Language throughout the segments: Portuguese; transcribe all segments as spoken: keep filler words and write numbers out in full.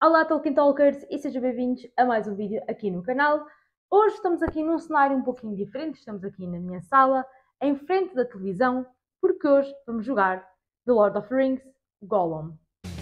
Olá Tolkien Talkers e sejam bem-vindos a mais um vídeo aqui no canal. Hoje estamos aqui num cenário um pouquinho diferente, estamos aqui na minha sala, em frente da televisão, porque hoje vamos jogar The Lord of the Rings Gollum.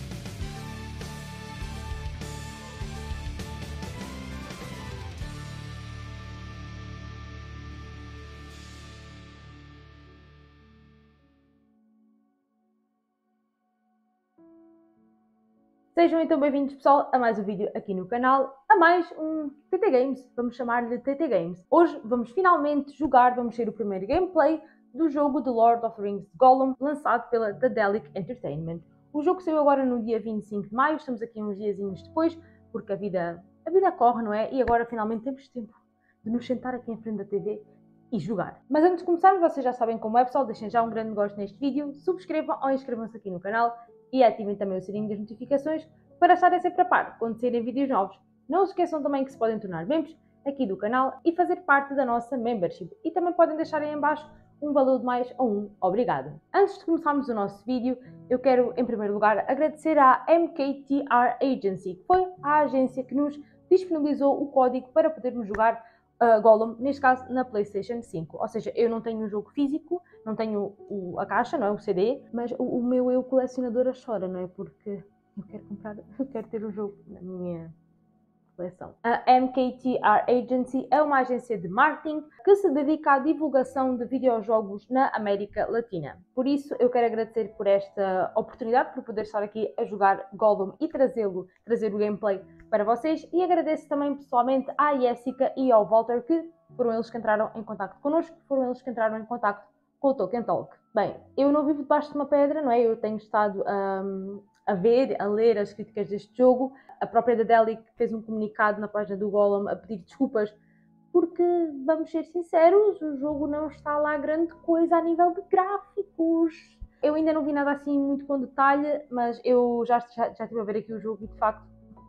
Sejam então bem-vindos, pessoal, a mais um vídeo aqui no canal, a mais um T T Games, vamos chamar-lhe T T Games. Hoje vamos finalmente jogar, vamos ter o primeiro gameplay do jogo The Lord of the Rings Gollum, lançado pela Daedalic Entertainment. O jogo saiu agora no dia vinte e cinco de maio, estamos aqui uns diazinhos depois, porque a vida, a vida corre, não é? E agora finalmente temos tempo de nos sentar aqui em frente da T V e jogar. Mas antes de começarmos, vocês já sabem como é, pessoal, deixem já um grande gosto neste vídeo, subscrevam ou inscrevam-se aqui no canal e ativem também o sininho das notificações para estarem sempre a par quando saírem vídeos novos. Não se esqueçam também que se podem tornar membros aqui do canal e fazer parte da nossa membership. E também podem deixar aí em baixo um valor de mais ou um obrigado. Antes de começarmos o nosso vídeo, eu quero em primeiro lugar agradecer à M K T R Agency, que foi a agência que nos disponibilizou o código para podermos jogar Uh, Gollum, neste caso na PlayStation cinco. Ou seja, eu não tenho um jogo físico, não tenho o, a caixa, não é? O C D, mas o, o meu eu colecionadora chora, não é? Porque eu quero comprar, eu quero ter o jogo na minha coleção. A M K T R Agency é uma agência de marketing que se dedica à divulgação de videojogos na América Latina. Por isso, eu quero agradecer por esta oportunidade, por poder estar aqui a jogar Gollum e trazê-lo, trazer o gameplay para vocês, e agradeço também pessoalmente à Jessica e ao Walter, que foram eles que entraram em contato connosco, foram eles que entraram em contato com o Tolkien Talk. Bem, eu não vivo debaixo de uma pedra, não é? Eu tenho estado um, a ver, a ler as críticas deste jogo. A própria Daedalic fez um comunicado na página do Gollum a pedir desculpas, porque, vamos ser sinceros, o jogo não está lá grande coisa a nível de gráficos. Eu ainda não vi nada assim muito com detalhe, mas eu já, já, já estive a ver aqui o jogo e, de facto,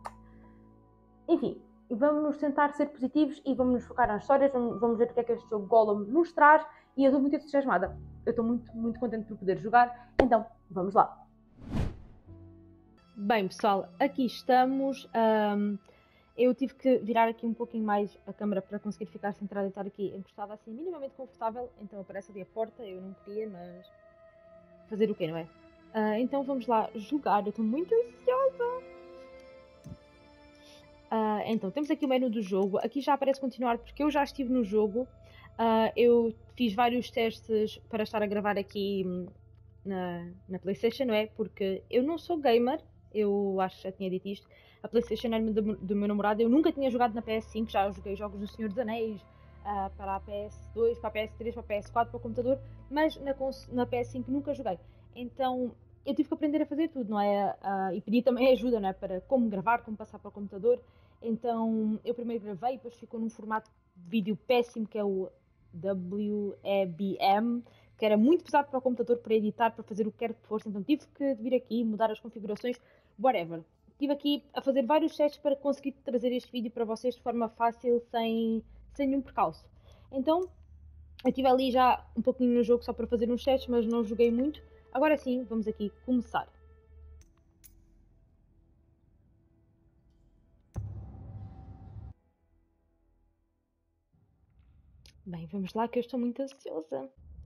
enfim, vamos tentar ser positivos e vamos nos focar nas histórias, vamos, vamos ver o que é que este jogo Gollum nos traz, e eu estou muito entusiasmada. Eu estou muito, muito contente por poder jogar, então vamos lá. Bem, pessoal, aqui estamos. Um, eu tive que virar aqui um pouquinho mais a câmera para conseguir ficar centrada e estar aqui encostada assim minimamente confortável, então aparece ali a porta, eu não queria, mas fazer o quê, não é? Uh, então vamos lá jogar, eu estou muito ansiosa! Uh, então, temos aqui o menu do jogo. Aqui já aparece continuar porque eu já estive no jogo. Uh, eu fiz vários testes para estar a gravar aqui na, na PlayStation, não é? Porque eu não sou gamer, eu acho que já tinha dito isto. A PlayStation era do, do meu namorado. Eu nunca tinha jogado na P S cinco, já joguei jogos do Senhor dos Anéis uh, para a P S dois, para a P S três, para a P S quatro, para o computador, mas na, na P S cinco nunca joguei. Então eu tive que aprender a fazer tudo, não é? Uh, e pedi também ajuda, não é? Para como gravar, como passar para o computador. Então eu primeiro gravei, depois ficou num formato de vídeo péssimo, que é o W E B M, que era muito pesado para o computador, para editar, para fazer o que quer que fosse. Então tive que vir aqui, mudar as configurações, whatever. Estive aqui a fazer vários testes para conseguir trazer este vídeo para vocês de forma fácil, sem, sem nenhum percalço. Então eu estive ali já um pouquinho no jogo só para fazer uns testes, mas não joguei muito. Agora sim, vamos aqui começar. Bem, vamos lá que eu estou muito ansiosa.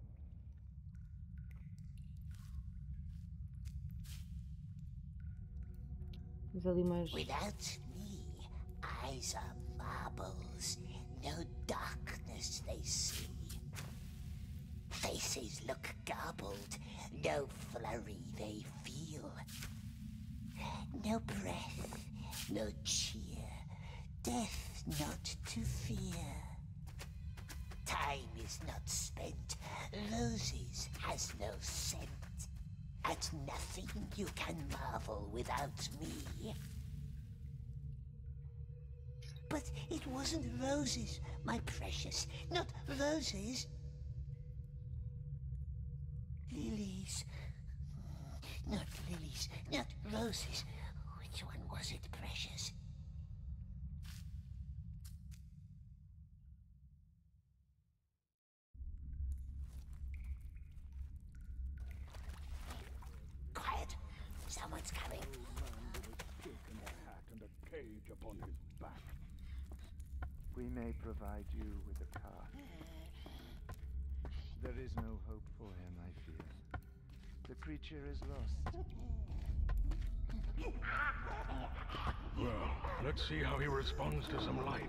Temos ali umas... Without me, eyes are marbles, no darkness they see. Faces look garbled, no flurry they feel. No breath, no cheer, death not to fear. Time is not spent, roses has no scent. At nothing you can marvel without me. But it wasn't roses, my precious, not roses. Lilies. Not lilies, not roses. Which one was it, precious? Quiet. Someone's coming. is back. We may provide you with a cart. There is no hope for him, I fear. The creature is lost. Well, let's see how he responds to some light.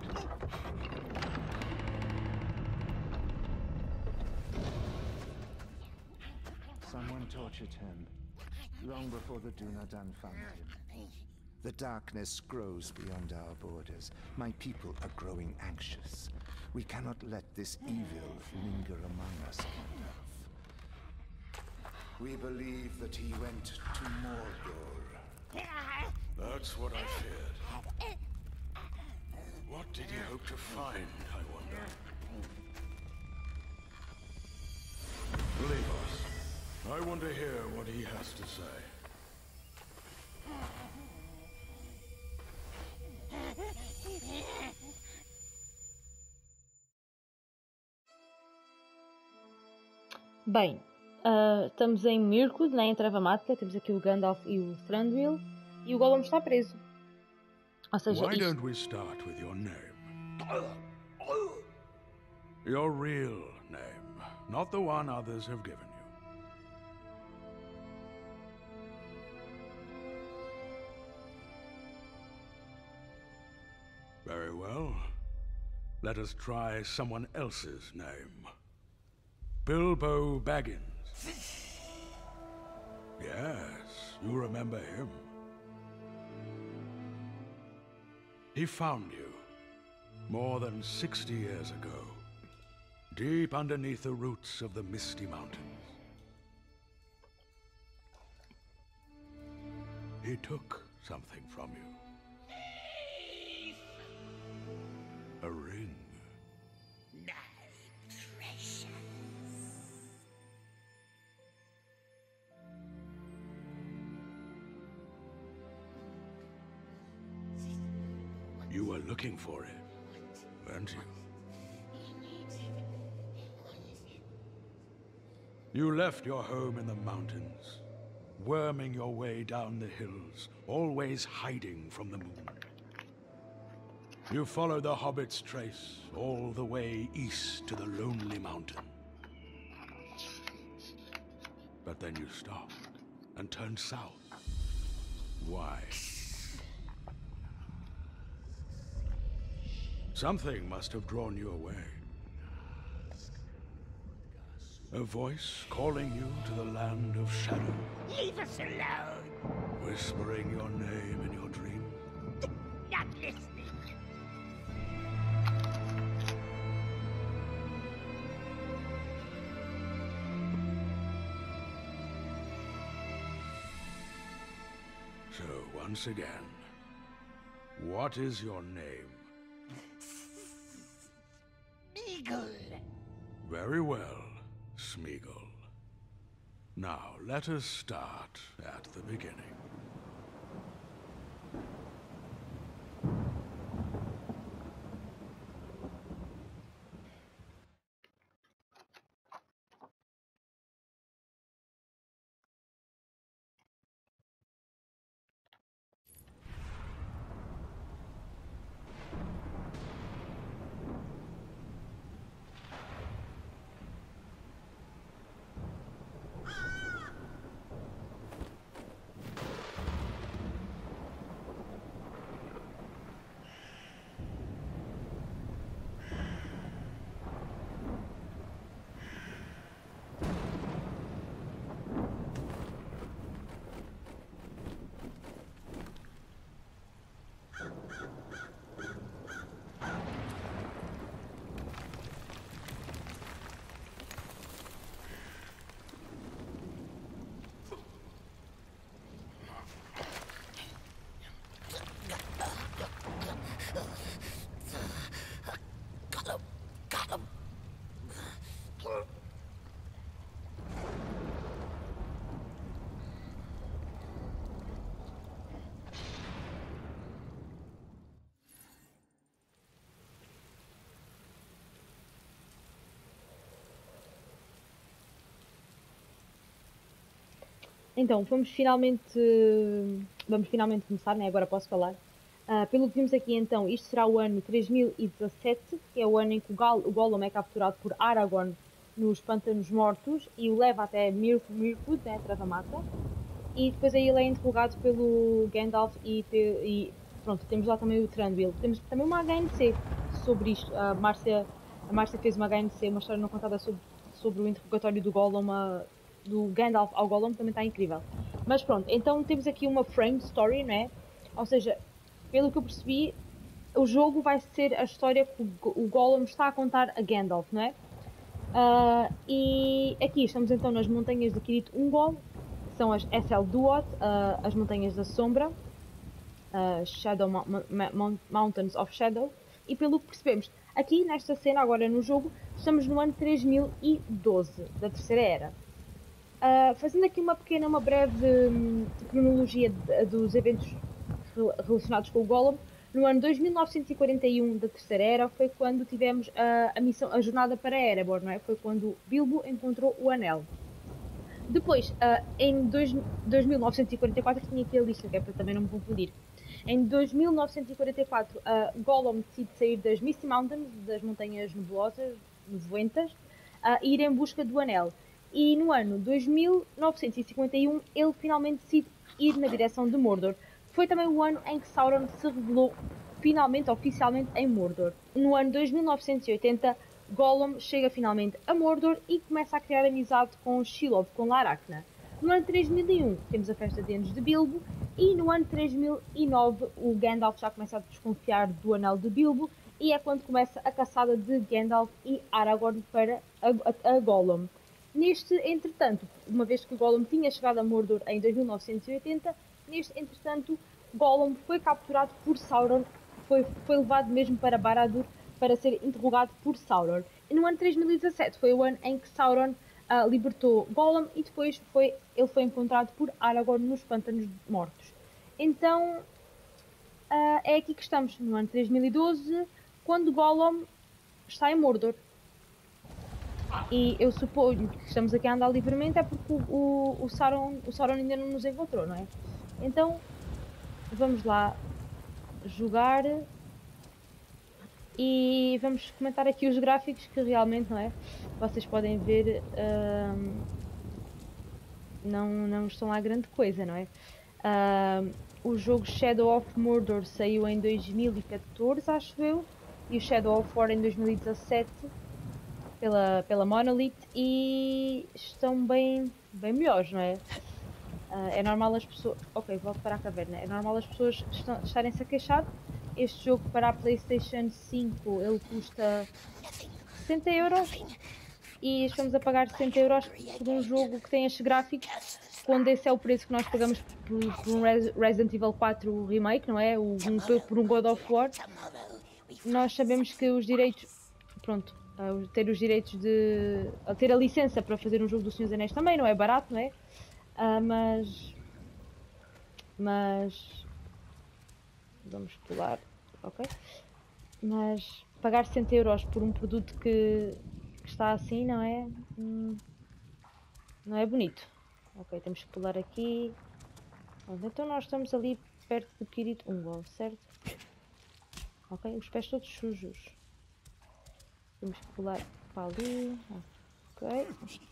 Someone tortured him, long before the Dunadan found him. The darkness grows beyond our borders. My people are growing anxious. We cannot let this evil linger among us on Earth. We believe that he went to Mordor. That's what I feared. What did he hope to find, I wonder? Leave us. I want to hear what he has to say. Bem, uh, estamos em Mirkwood, né, em Travamática. Temos aqui o Gandalf e o Thranduil. E o Gollum está preso. Ou seja, Why isto... don't we start with your name? Your real name, not the one others have given you. Very well. Let us try someone else's name. Bilbo Baggins. Yes, you remember him. He found you more than sixty years ago, deep underneath the roots of the Misty Mountains. He took something from you. A ring. My precious. You were looking for it, weren't you? You left your home in the mountains, worming your way down the hills, always hiding from the moon. You followed the Hobbit's trace all the way east to the Lonely Mountain. But then you stopped and turned south. Why? Something must have drawn you away. A voice calling you to the land of shadow. Leave us alone. Whispering your name in your dreams. Not listening. So, once again, what is your name? Eagle. Very well, Smeagol. Now, let us start at the beginning. Então, vamos finalmente, vamos finalmente começar, né? Agora posso falar. Uh, pelo que vimos aqui então, isto será o ano três mil e dezassete, que é o ano em que o, Gal o Gollum é capturado por Aragorn nos Pântanos Mortos e o leva até Mir Mirkwood, né, Trava-Mata, e depois aí ele é interrogado pelo Gandalf e, e pronto, temos lá também o Thranduil. Temos também uma H N C sobre isto, a Márcia, a Márcia fez uma H N C, uma história não contada sobre, sobre o interrogatório do Gollum, a, do Gandalf ao Gollum, também está incrível. Mas pronto, então temos aqui uma frame story, né? Ou seja, pelo que eu percebi, o jogo vai ser a história que o Gollum está a contar a Gandalf, não é? Uh, e aqui estamos então nas montanhas de Kirith Ungol, que são as Ethel Duat, uh, as montanhas da sombra, uh, Shadow Mo Mo Mountains of Shadow, e pelo que percebemos, aqui nesta cena, agora no jogo, estamos no ano três mil e doze, da Terceira Era. Uh, fazendo aqui uma pequena, uma breve um, cronologia de, dos eventos relacionados com o Gollum, no ano dois mil novecentos e quarenta e um da Terceira Era foi quando tivemos a, a, missão, a jornada para Erebor, não é? Foi quando Bilbo encontrou o Anel. Depois, uh, em dois, dois mil novecentos e quarenta e quatro, tinha aqui a lista, que é para também não me confundir. Em dois mil novecentos e quarenta e quatro, uh, Gollum decide sair das Misty Mountains, das montanhas nebulosas, nevoentas, uh, e ir em busca do Anel. E no ano dois mil novecentos e cinquenta e um, ele finalmente decide ir na direção de Mordor. Foi também o ano em que Sauron se revelou finalmente, oficialmente, em Mordor. No ano dois mil novecentos e oitenta, Gollum chega finalmente a Mordor e começa a criar amizade com Shelob, com Laracna. No ano três mil e um, temos a festa de anos de Bilbo, e no ano três mil e nove, o Gandalf já começa a desconfiar do Anel de Bilbo, e é quando começa a caçada de Gandalf e Aragorn para a, a, a Gollum. Neste, entretanto, uma vez que Gollum tinha chegado a Mordor em dois mil novecentos e oitenta, neste, entretanto, Gollum foi capturado por Sauron, foi, foi levado mesmo para Barad-dûr para ser interrogado por Sauron. E no ano três mil e dezassete foi o ano em que Sauron uh, libertou Gollum e depois foi, ele foi encontrado por Aragorn nos Pântanos Mortos. Então, uh, é aqui que estamos, no ano três mil e doze, quando Gollum está em Mordor. E eu suponho que estamos aqui a andar livremente é porque o, o, o, Sauron, o Sauron ainda não nos encontrou, não é? Então, vamos lá jogar e vamos comentar aqui os gráficos que realmente, não é? Vocês podem ver, hum, não, não estão lá grande coisa, não é? Hum, o jogo Shadow of Mordor saiu em dois mil e catorze, acho eu, e o Shadow of War em dois mil e dezassete pela, pela Monolith, e estão bem, bem melhores, não é? Uh, é normal as pessoas... Ok, volto para a caverna. É normal as pessoas estarem-se a queixar. Este jogo para a PlayStation cinco, ele custa sessenta euros. E estamos a pagar sessenta euros por um jogo que tem estes gráficos, quando esse é o preço que nós pagamos por, por um Resident Evil quatro Remake, não é? O, um, por um God of War. Nós sabemos que os direitos... Pronto. Uh, ter os direitos de... Uh, ter a licença para fazer um jogo do Senhor dos Anéis também não é barato, não é? Uh, mas... Mas... Vamos pular, ok? Mas pagar sessenta euros por um produto que, que está assim, não é? Hum, não é bonito. Ok, temos que pular aqui. Então nós estamos ali perto do Kirith Ungol, certo? Ok, os pés todos sujos. Temos que pular para ali. Ok.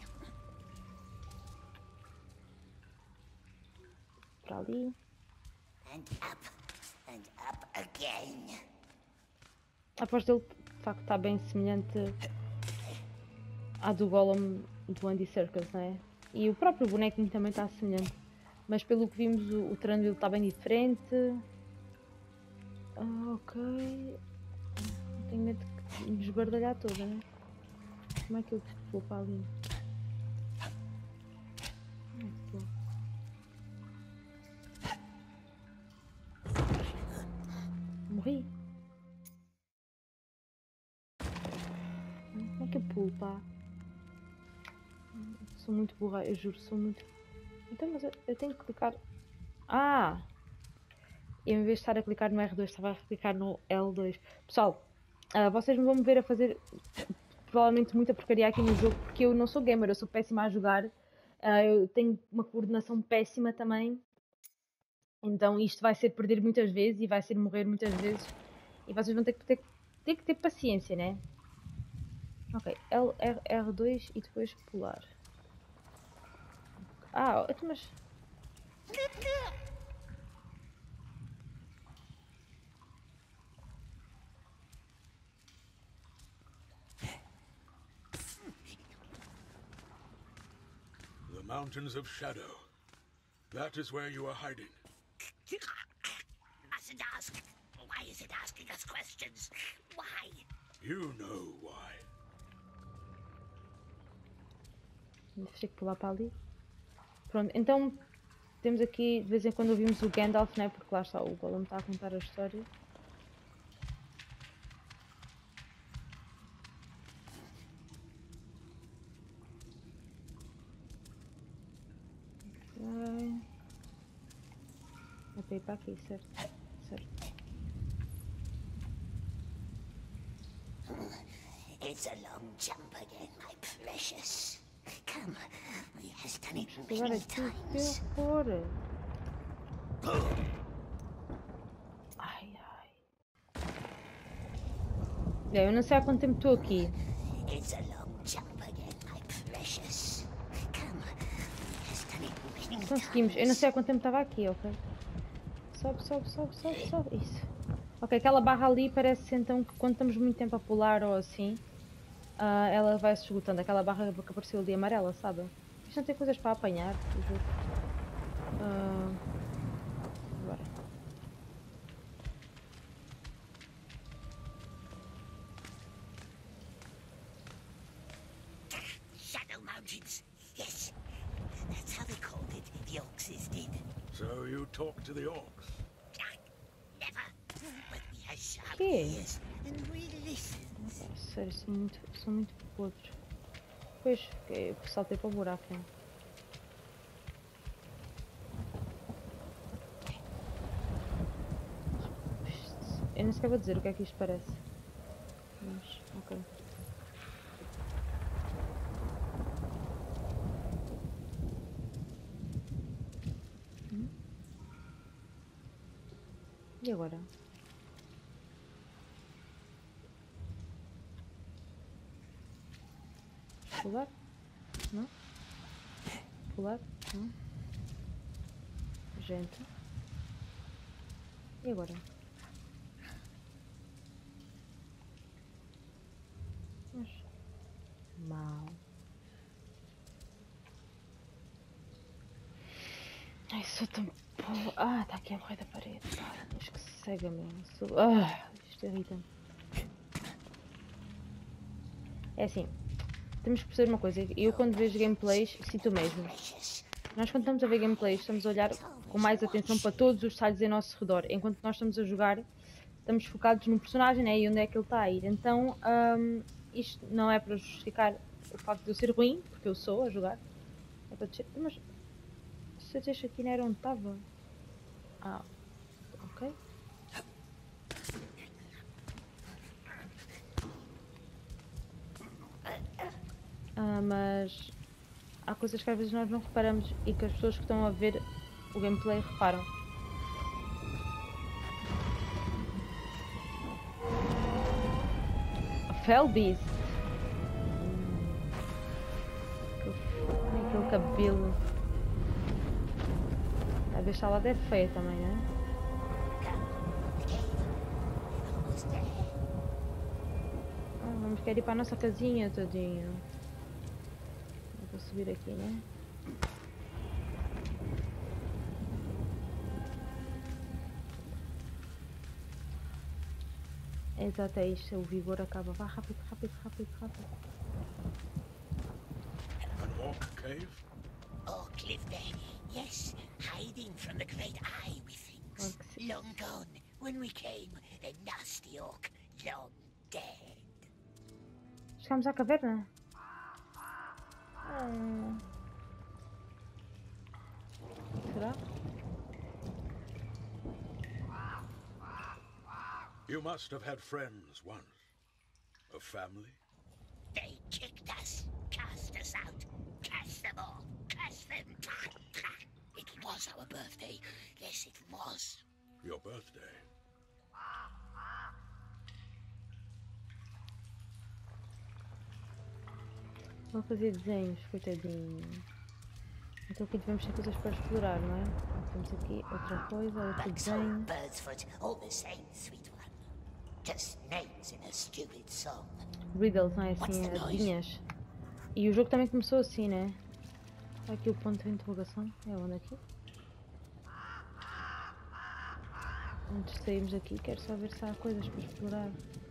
Para ali. And up, and up again. A voz dele, de facto, está bem semelhante à do Gollum do Andy Serkis, não é? E o próprio bonequinho também está semelhante. Mas pelo que vimos, o, o Thranduil está bem diferente. Ah, ok. Tenho medo de me esbardalhar toda, né? Como é que eu vou para ali? Como é que vou? Morri. Como é que eu pulo, pá? Sou muito burra, eu juro, sou muito... Então, mas eu, eu tenho que clicar... Ah! Eu, em vez de estar a clicar no R dois, estava a clicar no L dois. Pessoal, uh, vocês me vão me ver a fazer provavelmente muita porcaria aqui no jogo, porque eu não sou gamer, eu sou péssima a jogar. Uh, eu tenho uma coordenação péssima também. Então isto vai ser perder muitas vezes e vai ser morrer muitas vezes. E vocês vão ter que ter, ter, que ter paciência, né? Ok, L, R, R dois e depois pular. Ah, mas... The Mountains of Shadow. That is where you are hiding. Mustn't ask. Why is it asking us questions? Why? You know why. Vou ter que pular para ali. Pronto, então temos aqui, de vez em quando ouvimos o Gandalf, né? Porque lá está, o Gollum está a contar a história. Ok. É para ir para aqui, certo? Certo. It's a long jump again, my precious. Come, he has done it Agora many aqui, times. que horror! Ai, ai. É, eu não sei há quanto tempo estou aqui. It's a long jump again, my precious. Come, he has done it many Conseguimos. Eu não times. sei há quanto tempo estava aqui, ok? Sobe, sobe, sobe, sobe, sobe. Isso. Ok, aquela barra ali parece então que quando estamos muito tempo a pular ou assim, uh, ela vai se esgotando. Aquela barra que apareceu ali amarela, sabe? Isto não tem coisas para apanhar, eu juro. Uh, agora. Shadow Mountains. Yes, that's how they called it. The Orcs did. So you talk to the orcs? Never. But he has sharp Que? ears and we listen. Sério, são muito, são muito podres. Pois, eu saltei para o buraco, hein? Eu nem sequer vou dizer o que é que isto parece. Mas, ok. Hum? E agora? Pular? Não? Pular? Não? Gente. E agora? Mas... Mal. Ai, sou tão... Ah, está aqui a morrer da parede. Ah, Deus, que cega mesmo. Sou... Ah, isto irrita-me. É assim. Temos que perceber uma coisa, eu quando vejo gameplays sinto o mesmo. Nós quando estamos a ver gameplays estamos a olhar com mais atenção para todos os detalhes em nosso redor, enquanto nós estamos a jogar estamos focados no personagem, né, e onde é que ele está a ir. Então um, isto não é para justificar o facto de eu ser ruim, porque eu sou a jogar. É para dizer, mas se eu deixo aqui não era onde estava? Ah, ok. Ah, mas há coisas que às vezes nós não reparamos e que as pessoas que estão a ver o gameplay reparam. Felbeast! Hum. Aquele cabelo. A deixar lá é feia também, não é? Ah, vamos querer ir para a nossa casinha, tadinho. Vou subir aqui, né? Exato, é isto. O vigor acaba. Vá rápido, rápido, rápido, rápido. An orc cave? Orc lived there. Yes, hiding from the great eye, we think. Orcs. Long gone. When we came, the nasty orc, long dead. Chegamos à caverna? Ah. Será? You must have had friends once. A family? They kicked us, cast us out, cast them all, cast them. It was our birthday. Yes, it was. Your birthday? Vou fazer desenhos, coitadinho. Então aqui devemos ter coisas para explorar, não é? Temos aqui outra coisa, outro Buxom, desenho. bird's foot, all the same, sweet one. Just names in a stupid song. Riddles, não é What's assim, the noise? adivinhas. E o jogo também começou assim, né? Aqui o ponto de interrogação. É onde aqui? Antes de sairmos daqui, quero só ver se há coisas para explorar.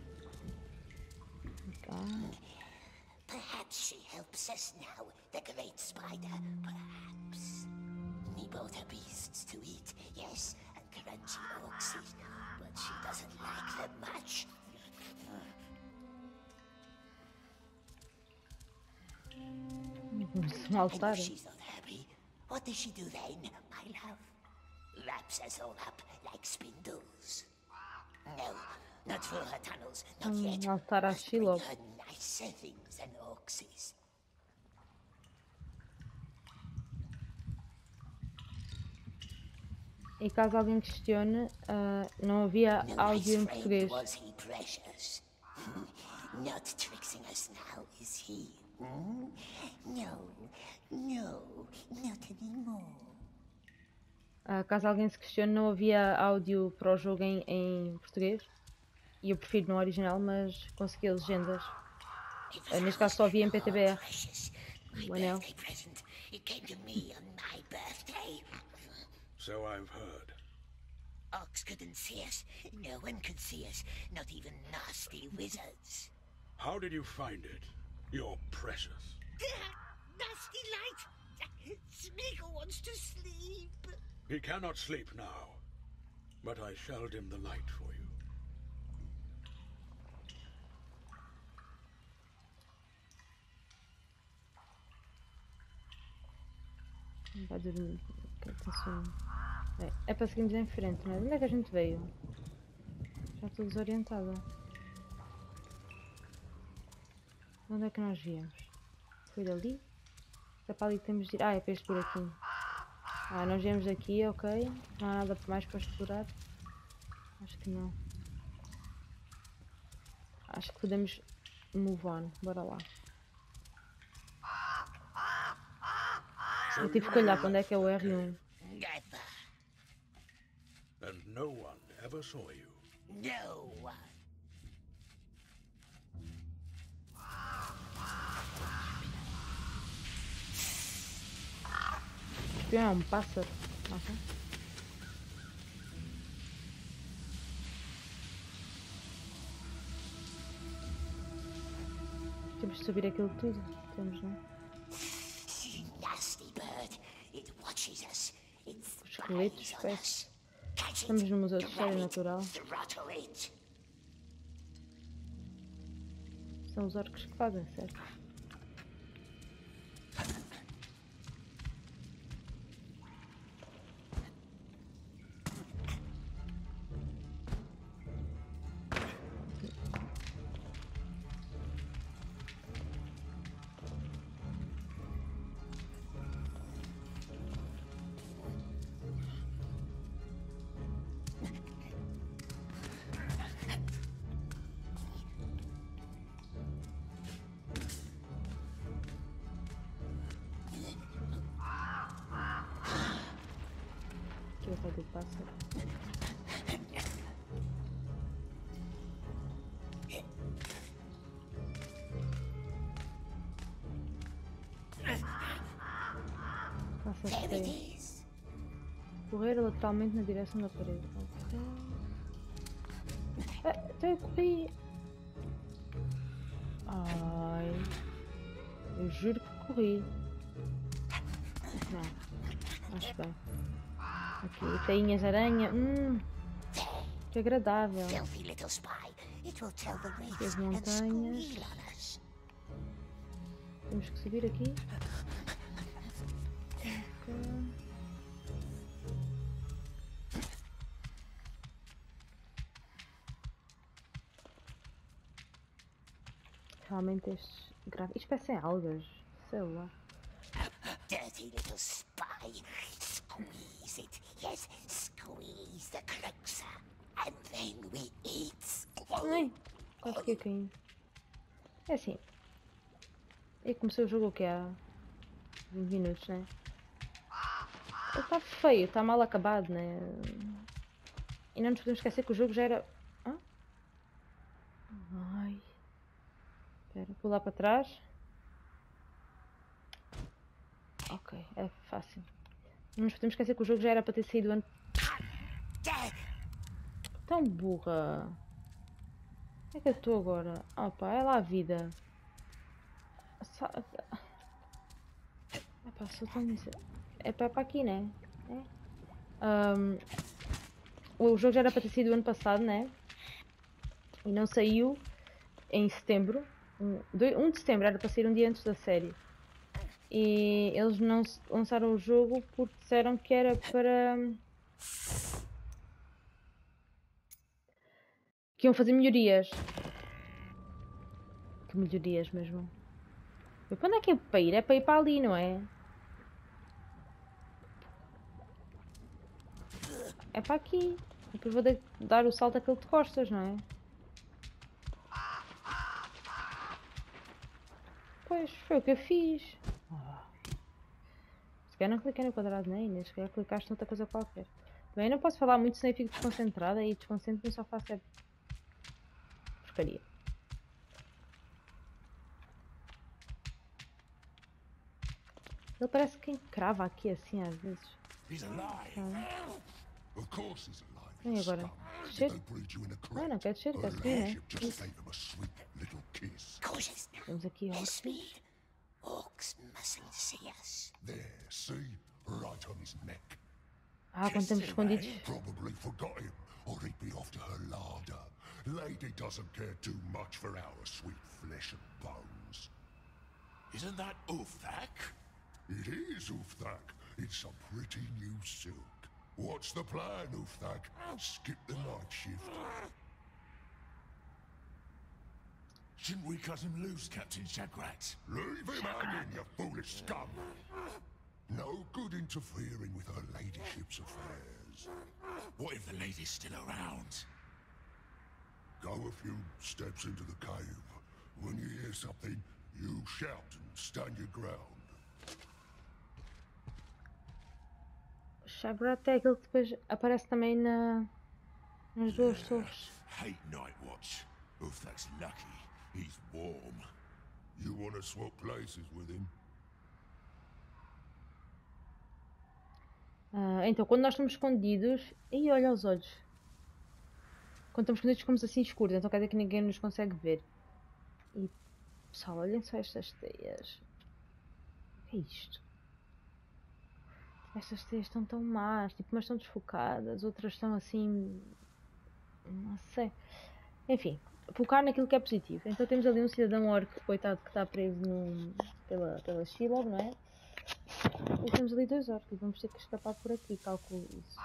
Cá. Perhaps she helps us now, the great spider. Perhaps. We both have beasts to eat, yes, and crunchy oxys, but she doesn't like them much. Um And altar. if she's not happy, what does she do then, my love? Wraps us all up like spindles. No, not through her tunnels, not yet. Um altar a Must bring Shiloh. her nicer things than oxys. E caso alguém questione, ah, não havia No áudio em nice friend português. was he, precious? Not tricksing us now, is he? Hmm? No, no, not anymore. Ah, caso alguém se questione, não havia áudio para o jogo em, em português. E eu prefiro no original, mas consegui legendas. It Ah, neste caso só havia em P T B R. oh, precious. My O anel. birthday present. It came to me on my birthday. So I've heard. Ox couldn't see us. No one could see us. Not even nasty wizards. How did you find it? You're precious. Nasty light! Smeagol wants to sleep. He cannot sleep now, but I shall dim the light for you. Vai dormir. Que tá sono. É, é para seguirmos em frente, não é? De onde é que a gente veio? Já estou desorientada. De onde é que nós viemos? Foi dali? É para ali que temos de ir. Ah, é para este por aqui. Ah, nós viemos daqui, ok. Não há nada mais para explorar. Acho que não. Acho que podemos move on. Bora lá. Eu tive que olhar para onde é que é o R um. Never. And no one ever saw you. No one. Espião é um pássaro. Ok. Temos de subir aquilo tudo. Temos, não é? Nasty bird. It watches us. It esqueletos, spies on parece. us. Catch Estamos it. no Museu de História Grab it. Natural. Throttle it. São os orcos que fazem, certo? Aqui é o pé do pássaro. Faça There it feio. is. Correr lateralmente na direção da parede. Ok. Ah, então eu corri. Ai. Eu juro que corri. Não. Acho bem. Aqui, tainhas aranha. Hum. Que agradável. Filthy little spy. It will tell the As race and montanhas. squeal on us. Temos que subir aqui. Ok. Realmente estes gráficos. Isto parecem algas. Sei lá. Dirty little spy. Squeeze it. Yes, squeeze the closer. And then we eat. Ai, quase que eu caí. É assim. Eu comecei o jogo o que há vinte minutos, né? Ele está feio, está mal acabado, né? E não nos podemos esquecer que o jogo já era... Hã? Ai... Espera, vou lá para trás. Ok, é fácil. Não nos podemos esquecer que o jogo já era para ter saído antes. Tão burra. Onde é que eu estou agora? Ah pá, é lá a vida. Sa... Ah pá, sou tão... É para aqui, né? É? Um... O jogo já era para ter saído ano passado, né? E não saiu em setembro. um de setembro era para sair um dia antes da série. E eles não lançaram o jogo porque disseram que era para... que iam fazer melhorias. Que melhorias mesmo. E para onde é que é para ir? É para ir para ali, não é? É para aqui. Depois vou dar o salto àquele de costas, não é? Pois, foi o que eu fiz. Se calhar não cliquei no quadrado nem, nem se calhar clicaste noutra coisa qualquer. Bem, não posso falar muito senão eu fico desconcentrada e desconcentro-me só faço é porcaria. Ele parece quem crava aqui assim às vezes. Ah. E agora? Descer? Ah, não quero descer, quero subir, né? Temos aqui orcs. Orcs mustn't see us. There, see? Right on his neck. Ah, quando estamos escondidos. Probably forgot him, or he'd be off to her larder. Lady doesn't care too much for our sweet flesh and bones. Isn't that Ulfthak? It is, Ulfthak. It's a pretty new silk. What's the plan, Ulfthak? Skip the night shift. Shouldn't we cut him loose, Captain Shagrat? Leave him hanging, you foolish scum! No good interfering with her ladyship's affairs. What if the lady's still around? Go a few steps into the cave. When you hear something, you shout and stand your ground. O Shagrat é aquele que depois aparece também na... nas duas torres. Hate night watch. Ulfthak's lucky. He's warm. You want to swap places with him? Ah, então, quando nós estamos escondidos... Ih, olha os olhos. Quando estamos escondidos ficamos assim escuros, então quer dizer que ninguém nos consegue ver. E, pessoal, olhem só estas teias. O que é isto? Estas teias estão tão más, tipo, umas estão desfocadas, outras estão assim... Não sei. Enfim, focar naquilo que é positivo. Então temos ali um cidadão orc, coitado, que está preso no... pela, pela Shelob, não é? E temos ali dois orcs e vamos ter que escapar por aqui, calculo isso.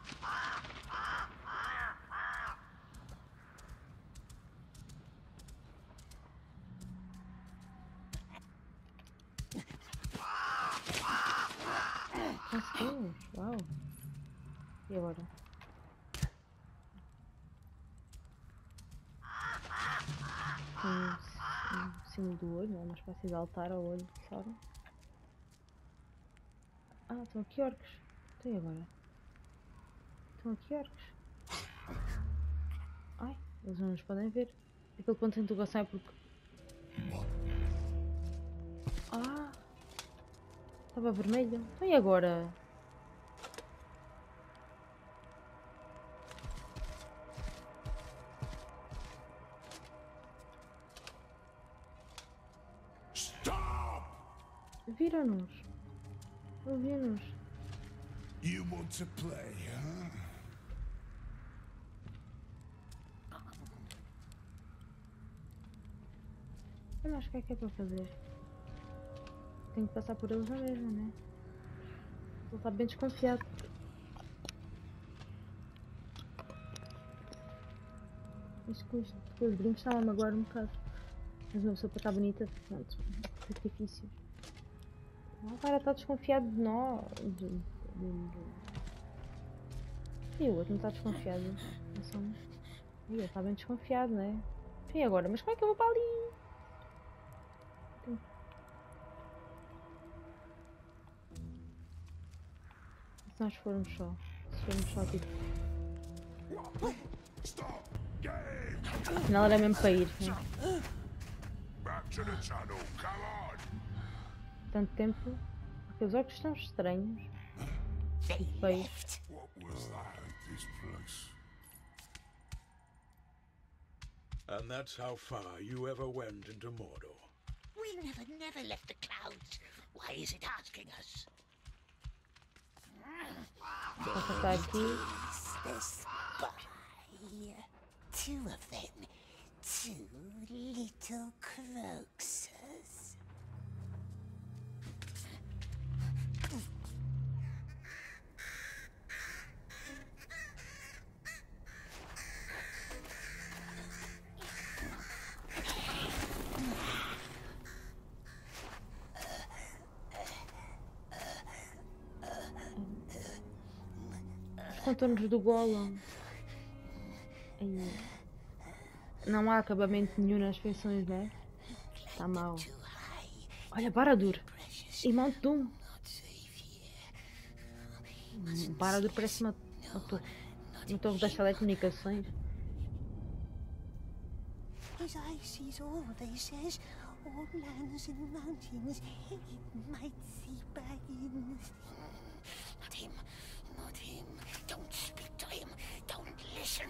Conseguimos, uau! E agora? Em cima do olho, é uma espécie de altar ao olho, sabe? Ah, estão aqui orcs. Então e agora? Estão aqui orcs. Ai, eles não nos podem ver. Aquele ponto de interrogação é porque... Ah! Estava vermelho. Então e agora? Viram-nos. Ouviram-nos. You want to play, huh? Eu não acho que é que é para fazer. Tenho que passar por eles na mesma, né? Ele está bem desconfiado. Isto com os brincos estava a magoar um bocado. Mas uma pessoa para estar bonita, pronto, sacrifícios. Agora está desconfiado de nós. E o outro não está desconfiado. E ele está bem desconfiado, não é? E agora? Mas como é que eu vou para ali? Se nós formos só. Se formos só tipo. Afinal era mesmo para ir, né? Tanto tempo. Porque os orcos estão estranhos. E feios. And that's how far you ever went into Mordor. We never, never left the clouds. Why is it asking us? Vou passar aqui. Is the spy? Two of them. Two little croaksers. Os contornos do Gollum. Ai. Não há acabamento nenhum nas feições, não é? Está mal. Olha, Barad-dûr e Mount Doom. Barad-dûr parece uma, uma torre. Uma torre das telecomunicações. His eye sees all, they says. All lands and mountains. It might see baggins. Not him. Not him. Don't speak to him. Don't listen.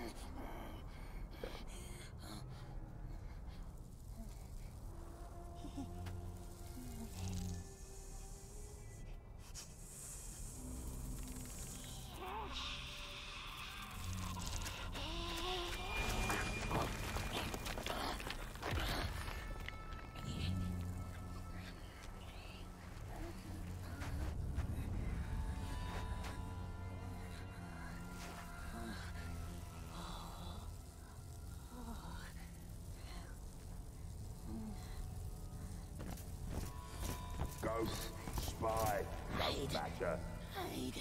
Ghost, spy, Ghostbatcher. Hide.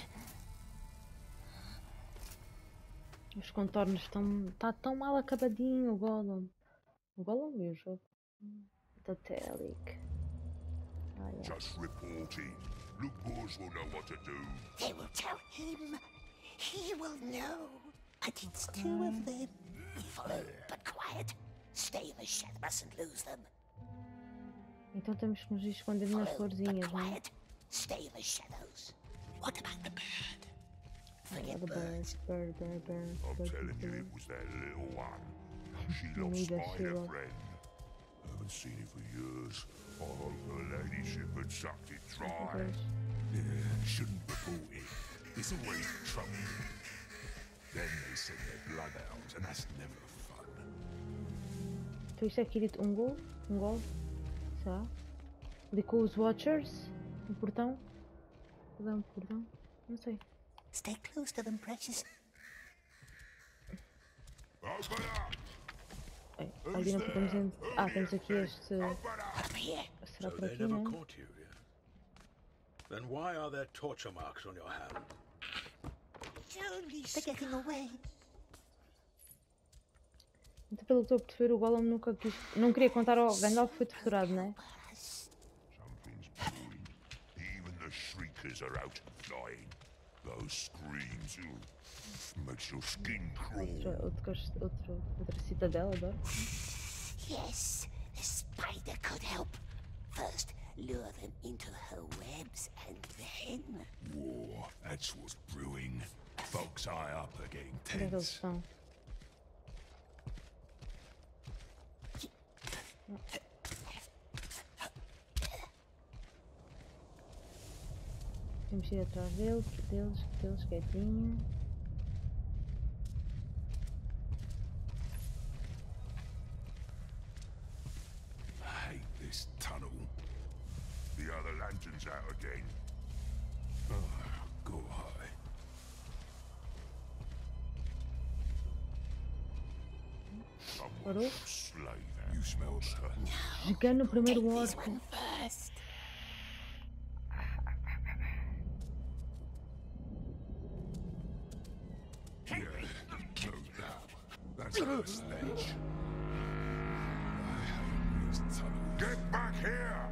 Os contornos estão. Está tão mal acabadinho o Gollum. O Gollum e o jogo. Totalic. Ah, yeah. Just reporting. Luke Boars will know what to do. They will tell him. He will know. And it's two of them. Follow, but quiet. Stay in the shadow. Mustn't lose them. Então temos que nos esconder nas Follow, but florzinhas, não é? quiet. Stay in the shadows. What about the bird? Forget The bird, birds. bird, bird, bird, I'm bird, telling you, bird. it was their little one. She lost Neither my she was. friend. Haven't seen it for years. I hope her ladyship had sucked it dry. Pois. Yeah, shouldn't report it. It's always trouble. Then they send their bloodhounds, and that's never fun. Então isto é Kirit Ungol? Ungol? Será? Ali com os Watchers? No portão? Portão, portão? Não sei. Stay close to them, precious. Open up! Ai, ali não podemos entrar. Ah, temos aqui este. Up here. Será So por they aqui, never não é? caught you, yeah? Then why are there torture marks on your hand? They're getting away. Então, pelo que estou a perceber, o Gollum nunca quis. Não queria contar ao Gandalf que foi torturado, não é? Something's brewing. Even the shriekers are out flying. Those screams, you makes your skin crawl. Outra, outra, outra, outra citadela, adoro. Yes, the spider could help. First, lure them into her webs, and then... War, that's what's brewing. Folks high up are getting Onde é que eles tense. estão? Temos que ir atrás deles, deles, deles, quietinho. I hate this tunnel. The other lantern's out again. Oh, go high. Parou? Someone slay that. You smell her. Jogando o primeiro Take this orco. one first. ledge. Get back here!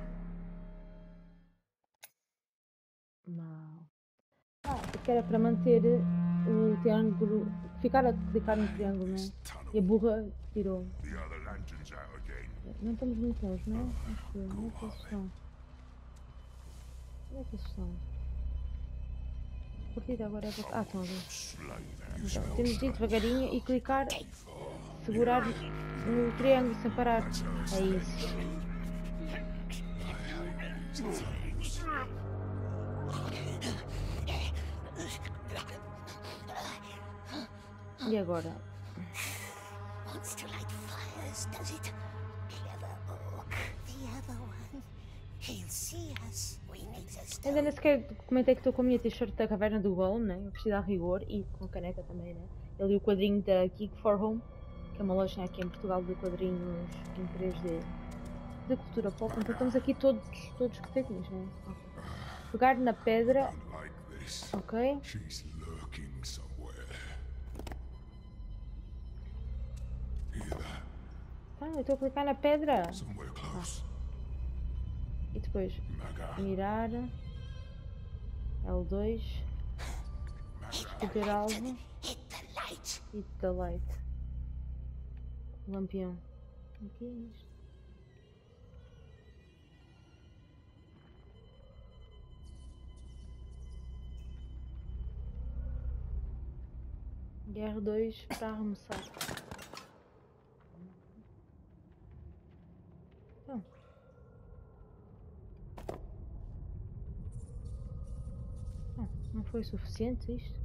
Não. Ah, porque era para manter o triângulo, ficar a clicar no triângulo, não é? E a burra tirou. The other lantern's out again. Não estamos muito longe, não é? Acho que onde é que eles estão? Onde é que eles estão? A partida agora é para... Ah, estão ali. Então, temos de ir devagarinho e clicar, segurar no triângulo sem parar. É isso. E agora? Wants to light fires, does it? Clever orc. The other one. He'll see us. We need to stop. Ainda nem sequer comentei que estou com a minha t-shirt da Caverna do Golem, né? Vestida a rigor e com caneca também, né? Ali o quadrinho da Geek for Home, que é uma loja aqui em Portugal de quadrinhos em três D de cultura pop. Então estamos aqui todos, todos coitadinhos, né? Okay. Pegar na pedra. Like this. Ok. She's lurking somewhere. Hear that? Tá, eu estou a clicar na pedra. Somewhere close. E depois Maga. mirar. L dois. Escolher alvo. Hit the light. Hit the light. Lampião. O que é isto? E R dois para arremessar. Então. Não, não foi suficiente isto.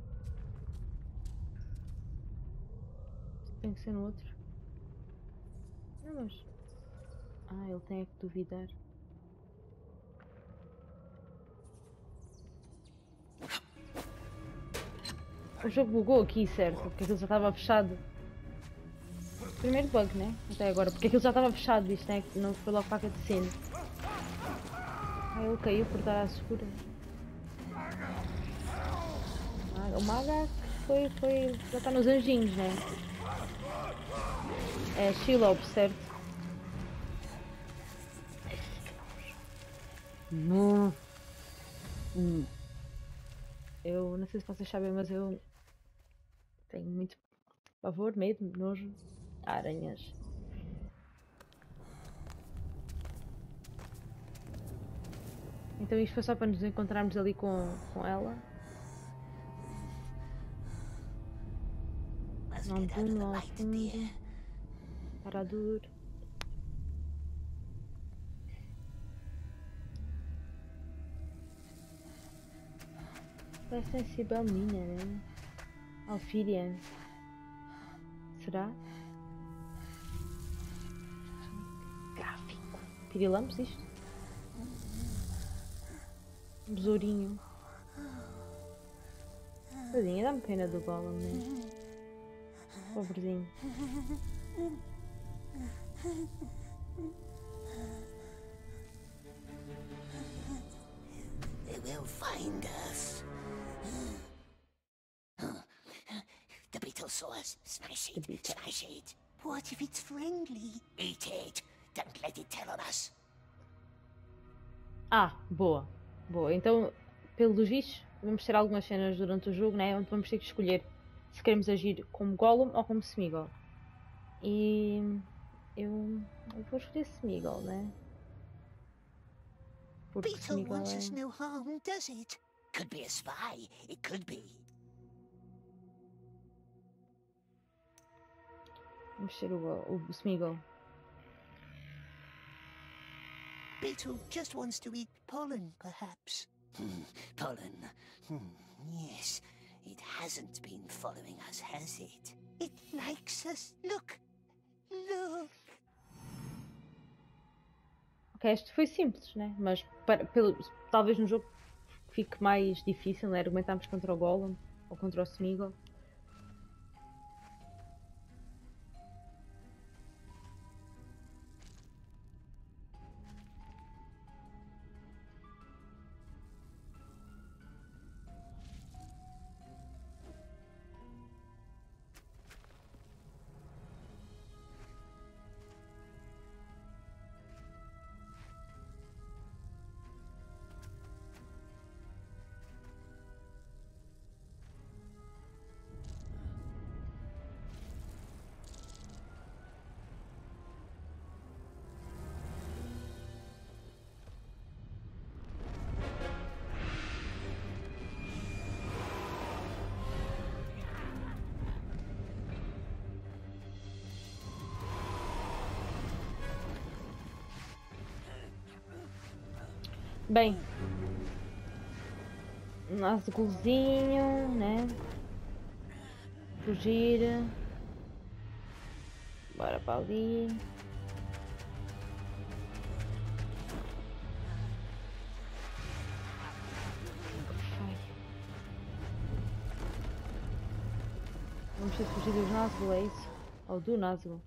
Tem que ser no outro. Não, mas... Ah, ele tem é que duvidar. O jogo bugou aqui, certo? Porque aquilo já estava fechado. Primeiro bug, né? Até agora. Porque aquilo já estava fechado, isto, né? Não foi logo para a cutscene. Ah, ele caiu por estar à segura. Ah, o Maga foi, foi... já está nos anjinhos, né? É Shelob, certo? Não. Hum. Eu não sei se vocês sabem, mas eu tenho muito pavor, medo, nojo a aranhas. Então isto foi só para nos encontrarmos ali com, com ela. Não duro, ao fundo. Paradur. Parece sensível minha, né? Alfirian. Será? Gráfico. Pirilamos isto? Um besourinho. Tadinha, dá-me pena do Golem, né? Pobrezinho. They will find us. The beetle saw us. Smash it. Smash it. What if it's friendly? Eat it. Don't let it tell on us. Ah, boa. Boa. Então, pelos vistos, vamos ter algumas cenas durante o jogo, né? Onde vamos ter que escolher se queremos agir como Gollum ou como Smeagol. E eu, eu vou escolher Smeagol, né? Porque Beetle Smeagol wants us é... no harm, does it? Could be a spy. It could be. Vamos ser o, o, o Smeagol. Beetle just wants to eat pollen, perhaps. Hmm, pollen. Hmm, yes. It hasn't been following us, has it? It likes us. Look. Look. Ok, isto foi simples, né? Mas para, pelo, talvez no jogo fique mais difícil, né? Argumentarmos contra o Gollum ou contra o Smeagol. Bem, nosso golzinho, né? Fugir. Bora para ali. Vamos ter que fugir dos Nazgûl, é isso? Ou do Nazgûl.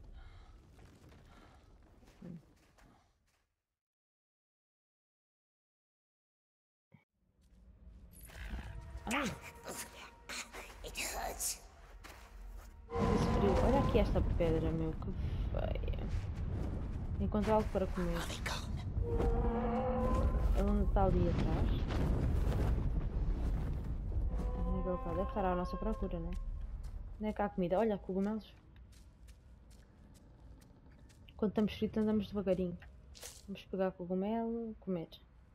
Ai, It hurts. esse frio. Olha aqui esta pedra, meu, que feia. Encontrar algo para comer. Are they gone? Ele onde está ali atrás. Onde é que ele está? Deve estar à nossa procura, né? Não é cá a comida. Olha, cogumelos. Quando estamos fritos andamos devagarinho. Vamos pegar cogumelo, comer.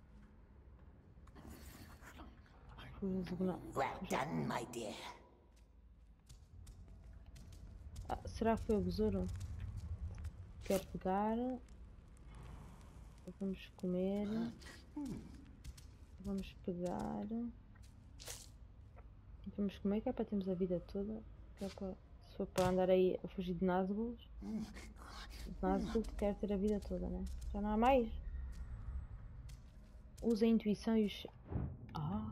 Não. Well done, my dear. Ah, será que foi o besouro? Quero pegar. Vamos comer. Vamos pegar. Vamos comer, que é para termos a vida toda. Que é para, se for para andar aí a fugir de Nazgûl. Nazgûl quer ter a vida toda, né? Já não há mais. Usa a intuição e os. Ah!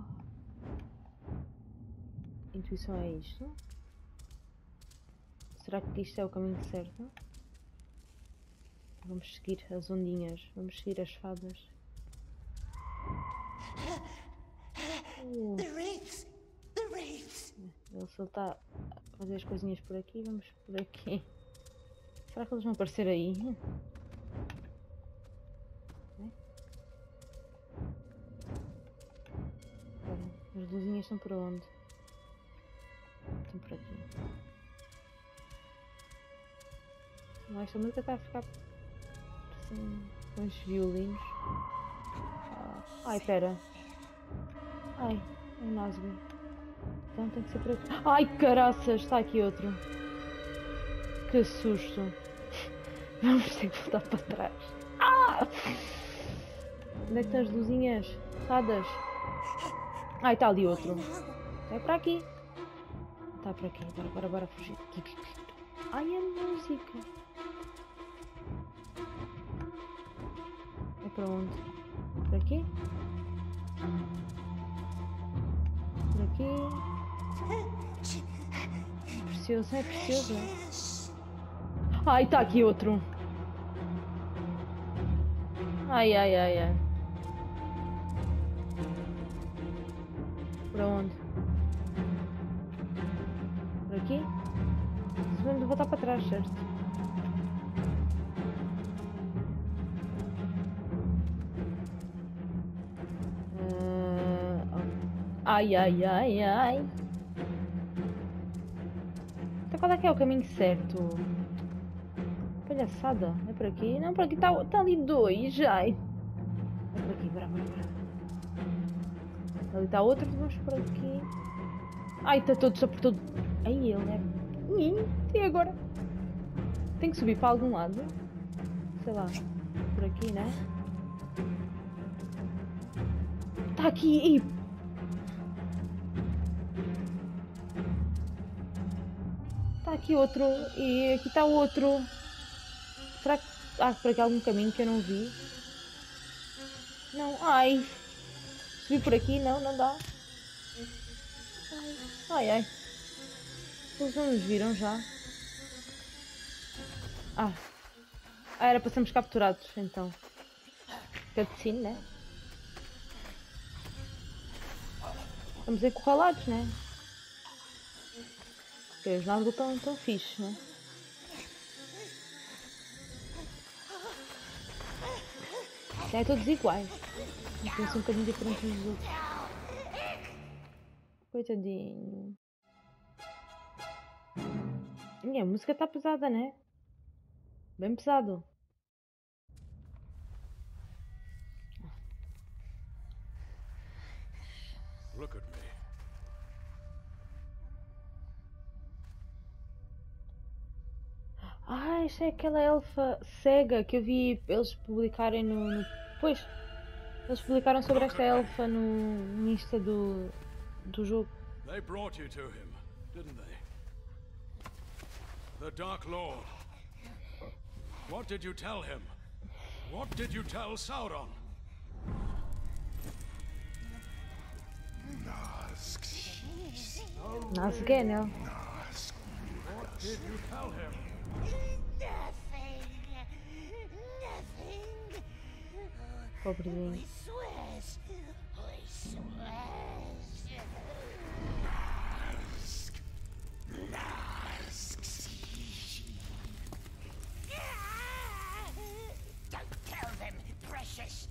Intuição é isto? Será que isto é o caminho certo? Vamos seguir as ondinhas, vamos seguir as fadas. Uh, The wraiths! The wraiths! ele só está a fazer as coisinhas por aqui, vamos por aqui. Será que eles vão aparecer aí? É? Ora, as luzinhas estão por onde? Estão por aqui. Não, esta música está a ficar assim, com os violinos. Ah, ai, pera. Ai, é um Nazgûl. Então tem que ser por aqui. Ai, caraças, está aqui outro. Que susto. Vamos ter que voltar para trás. Ah! Onde é que estão as luzinhas? Fadas. Ai, está ali outro. É para aqui. Está para aqui. Bora, bora, bora fugir. Ai, a música. É para onde? Por aqui? Por aqui? Precioso, é precioso. Ai, está aqui outro. Ai, ai, ai, ai. Para onde? Por aqui? Vamos voltar para trás, certo? Uh... Ai, ai, ai, ai. Então qual é que é o caminho certo? Palhaçada. É por aqui? Não, por aqui está tá ali dois, ai. É por aqui, bora, bora, bora. Ali está outro, vamos por aqui. Ai, está todo só por todo. Ai, ele é. E agora? Tem que subir para algum lado? Sei lá. Por aqui, né? Está aqui! Está aqui outro. E aqui está outro. Será que há por aqui algum caminho que eu não vi? Não. Ai! Subir por aqui? Não, não dá. Ai, ai. Eles não nos viram já? Ah. Ah, era para sermos capturados, então. Cutscene, né? Estamos encurralados, né? Porque os Nazgûl estão tão fixes, né? Já é todos iguais. Não são um bocadinho diferentes uns dos outros. Coitadinho. E a música está pesada, né? Bem pesado. Look at me. Ah, esta é aquela elfa cega que eu vi eles publicarem no... no... Pois. Eles publicaram sobre esta elfa no, no Insta do, do jogo. They brought you to him, didn't they? The Dark Lord. What did you tell him? What did you tell Sauron? Nazgûl. What did you tell him? Nothing. Nothing. Pobrezinho. We swears. We swears. Don't tell them, precious.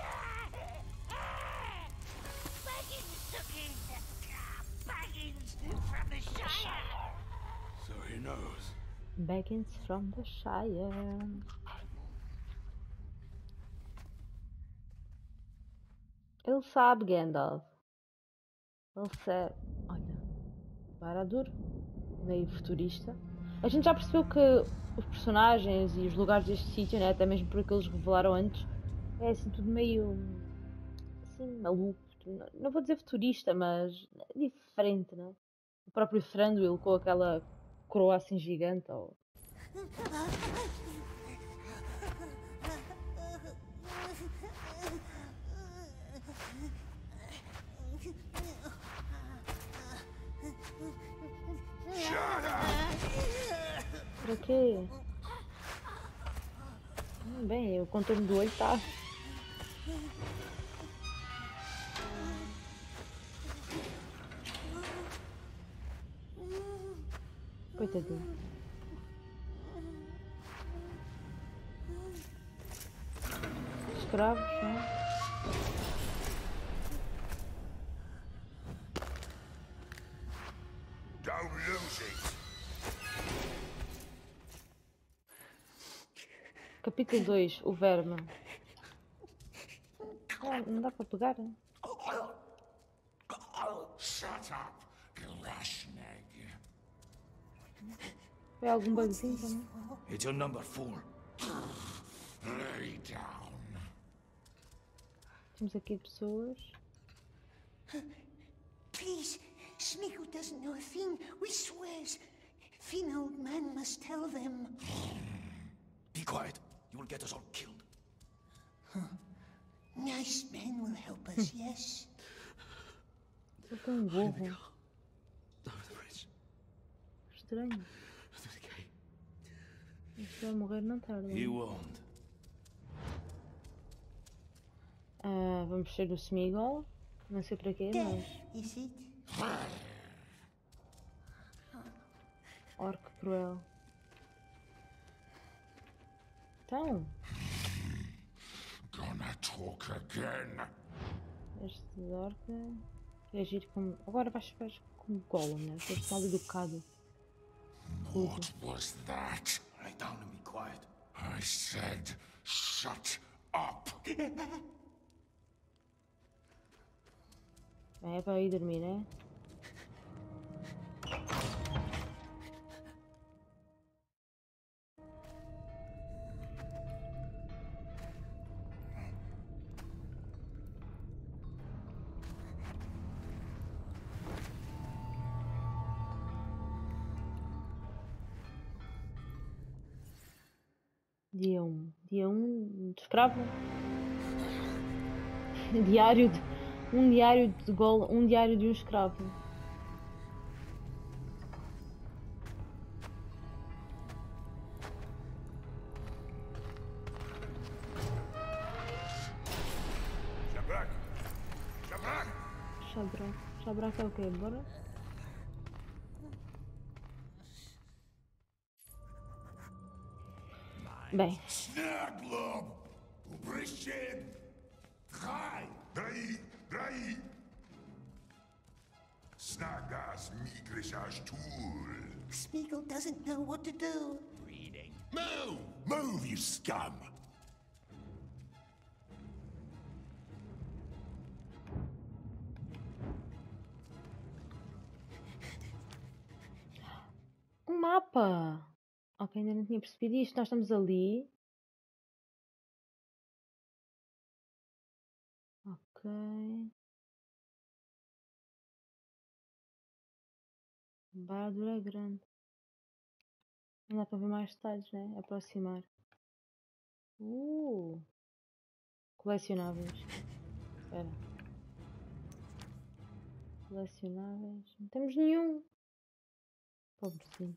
Baggins took him. Baggins from the Shire. So he knows. Baggins from the Shire. Ele sabe, Gandalf. Ele sabe. Olha, Barad-dûr, meio futurista. A gente já percebeu que os personagens e os lugares deste sítio, né, até mesmo por aquilo que eles revelaram antes, é assim tudo meio assim, maluco. Não vou dizer futurista, mas é diferente, né? O próprio Thranduil com aquela coroa assim gigante. Ou... Para quê? Hum, Bem, o contorno do olho está. Coitadinho. Escravos, né? Don't lose it. Capítulo dois, o verme. Ah, não dá para pegar, né? Shut up, Grashnag. Foi algum bugzinho também. It's your number four. Lay down. Temos aqui pessoas. Please, Smeagol doesn't know a thing. We swears. Fin old man must tell them. Be quiet. You will get us all killed. Nice men will help us, yes? Ele tem um gorro Over the bridge. estranho. Through the gate. Isto vai morrer não tarde. He won't. Ah, vamos ser o Smeagol. Não sei para quê, mas... Death, is it? Orc cruel. Então, Gonna talk again. este orc quer agir como... Agora vais ficar como Gollum, né? Este mal educado. What was that? Lay down and be quiet. I said, shut up. Bem, é para ir dormir, né? Dia um. Dia um de escravo. Diário de... Um diário de Gollum. Um diário de um escravo. Shabrak! Shabrak! Shabrak. Shabrak é o quê? Bora? Bem, Snaglob! Ubrishin! Drei! Drei! Drei! Snagas migrisha stool! Smeagol doesn't know what to do. Reading. Move! Move, you scum! um mapa! Ok, ainda não tinha percebido isto. Nós estamos ali. Ok. Barradura é grande. Não dá para ver mais detalhes, né? Aproximar. Uh! Colecionáveis. Espera. Colecionáveis. Não temos nenhum. Pobrezinho.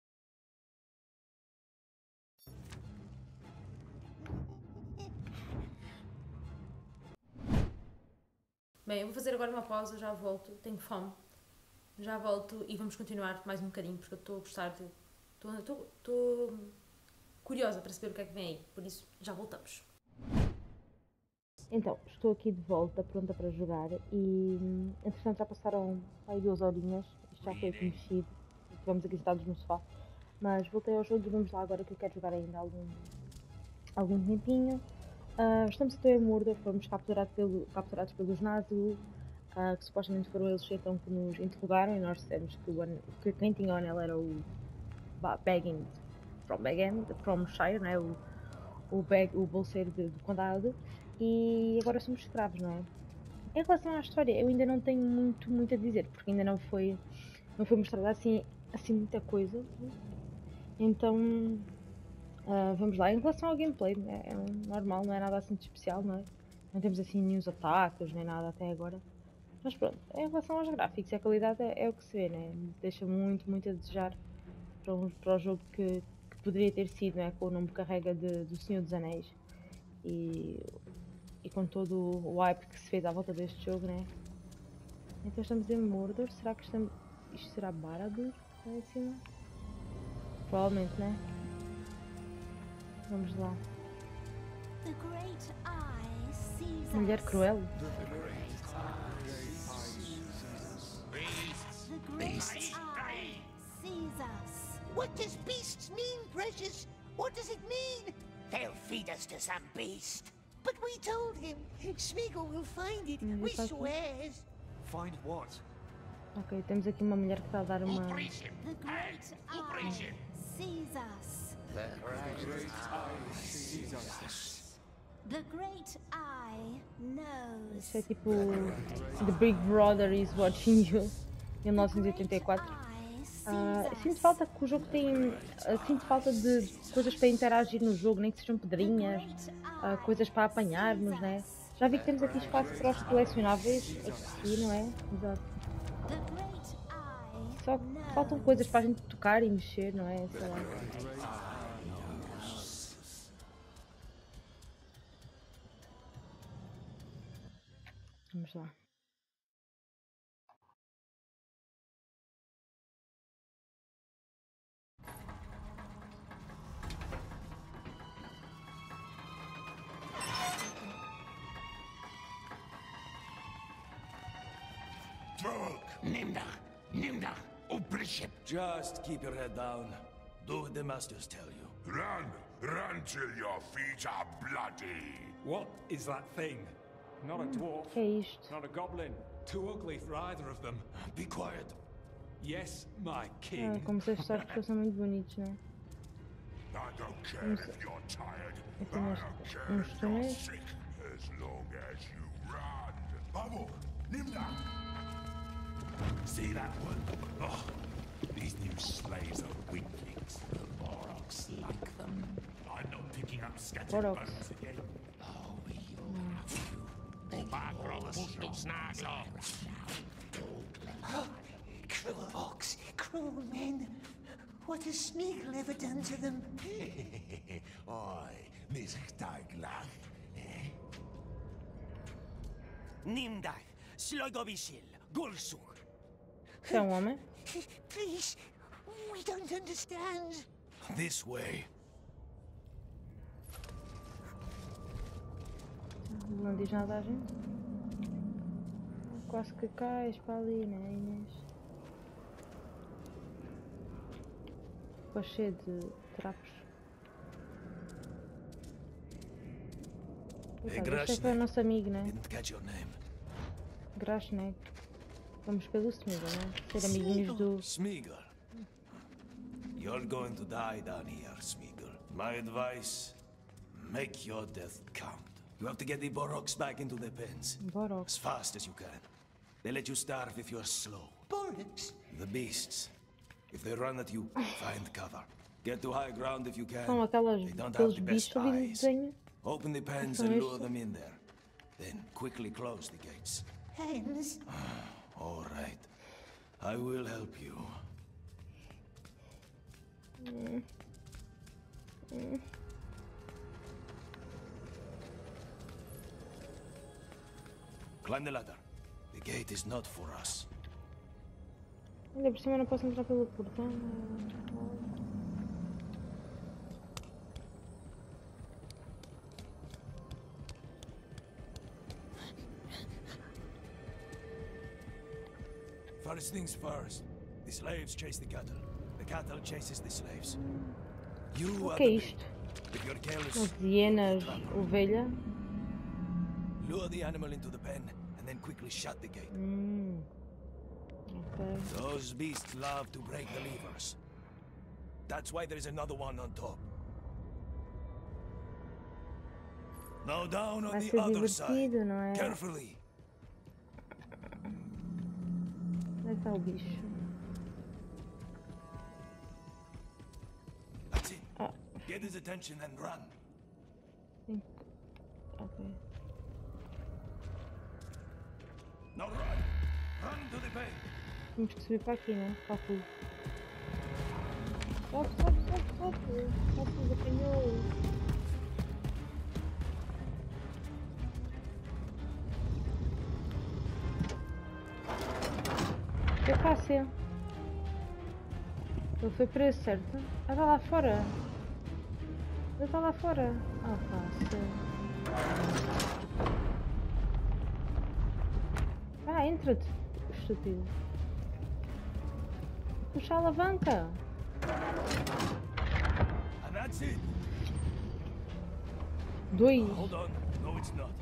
Bem, eu vou fazer agora uma pausa, já volto, tenho fome. Já volto e vamos continuar mais um bocadinho, porque eu estou a gostar de... Estou curiosa para saber o que é que vem aí, por isso já voltamos. Então, estou aqui de volta, pronta para jogar e, entretanto, já passaram aí duas horinhas, isto já foi aqui mexido, estivemos aqui sentados no sofá, mas voltei ao jogo e vamos lá agora que eu quero jogar ainda algum, algum tempinho. Uh, estamos até em Mordor, fomos capturados, pelo, capturados pelos Nazgûl, uh, que supostamente foram eles então que nos interrogaram e nós dissemos que, o, que quem tinha o anel era o Baggins from Baggins, from Shire, né? o, o, bag, o bolseiro de, do condado, e agora somos escravos, não é? Em relação à história, eu ainda não tenho muito, muito a dizer, porque ainda não foi, não foi mostrada assim, assim muita coisa, então... Uh, vamos lá, em relação ao gameplay, é, é um normal, não é nada assim de especial, não é? Não temos assim nenhum ataques, nem nada até agora. Mas pronto, em relação aos gráficos, a qualidade é, é o que se vê, né? Deixa muito, muito a desejar para, um, para o jogo que, que poderia ter sido, né? Com o nome que carrega de, do Senhor dos Anéis. E, e com todo o hype que se fez à volta deste jogo, né? Então estamos em Mordor, será que estamos... isto será Barad-dûr? Lá em cima? Provavelmente, né? Vamos lá. Mulher cruel. Beasts. What does beasts mean, precious? What does it mean? They'll feed us to some beast. But we told him. Smeagol will find it. We swears. Find what? Ok, temos aqui uma mulher que está a dar uma... The great eye sees us. The great eye sees us. The great eye knows. Isso é tipo... The Big Brother is watching you. mil novecentos e oitenta e quatro. Uh, sinto falta que o jogo tem... Uh, sinto falta de coisas para interagir no jogo, nem que sejam pedrinhas, uh, coisas para apanharmos, né? Já vi que temos aqui espaço para os colecionáveis, aqui, não é? Exato. Só que faltam coisas para a gente tocar e mexer, não é? Sei lá. Vamos lá. Nimda, Nimda, Obriship. Just keep your head down. Do what the masters tell you. Run! Run till your feet are bloody! What is that thing? Not a dwarf. Que é isto? Not a goblin. Too ugly for either of them. Be quiet. Yes, my Ah, king. como se estes arcos são muito bonitos, não é? I don't care if you're tired. I Aqui nós don't care uns if you're túneis. sick. As long as you run. Bubble! Nimda! See that one? Oh, these new slaves are weaklings. The Moroks like them. I'm not picking up scattered Moroks. bones again. Oh, you'll have to. Cruel orcs, cruel men. What has Smeagol ever done to them? Oi, Mistaglag. Nimdar, Slogovisil, Gulsuk. Isso é um homem? Please, we don't understand. This way. Não diz nada a gente? Quase que cais para ali, né, Inês? Ficou cheio de trapos. Hey, Coitado, este é que é o Grashnek. nosso amigo, né? Didn't catch your name. Grashnek. Vamos pelo Smeagol, né? Ser amiguinhos do... Smeagol. You're going to die down here, Smeagol. My advice, make your death count. You have to get the Boroks back into their pens. Boroks. As fast as you can. They let you starve if you're slow. Boroks? The beasts. If they run at you, find cover. Get to high ground if you can. São aquelas, They don't have aqueles the best bichos ali no eyes. desenho. Open the pens São and lure estes. them in there. Then quickly close the gates. Hens? All right. I will help you. Hum. Hum. Climb the ladder. The gate is not for us. Ainda por cima não posso entrar pelo portão. First things first. The slaves chase the cattle. The cattle chases the slaves. You O are que é the isto? bait. If you're careless, As hienas, ovelha. lure the animal into the pen and then quickly shut the gate. Hum. Ok. Those beasts love to break the levers. That's why there's another one on top. Now down on Vai the ser other side. divertido, não é? Carefully. Onde é que está o bicho? That's it. Ah, Get his attention and run. sim. Ok. Now run. Run to the pen. Temos que subir para aqui, não é? Para o fogo. Sobe, sobe, sobe, sobe. Sobe, apanhou. É fácil. Ele foi preso, certo? Ah, está lá fora. Ele está lá fora. Ah, fácil. Ah, entra-te, estúpido. Puxa a alavanca. And that's it. Dois. Hold on. No, it's not.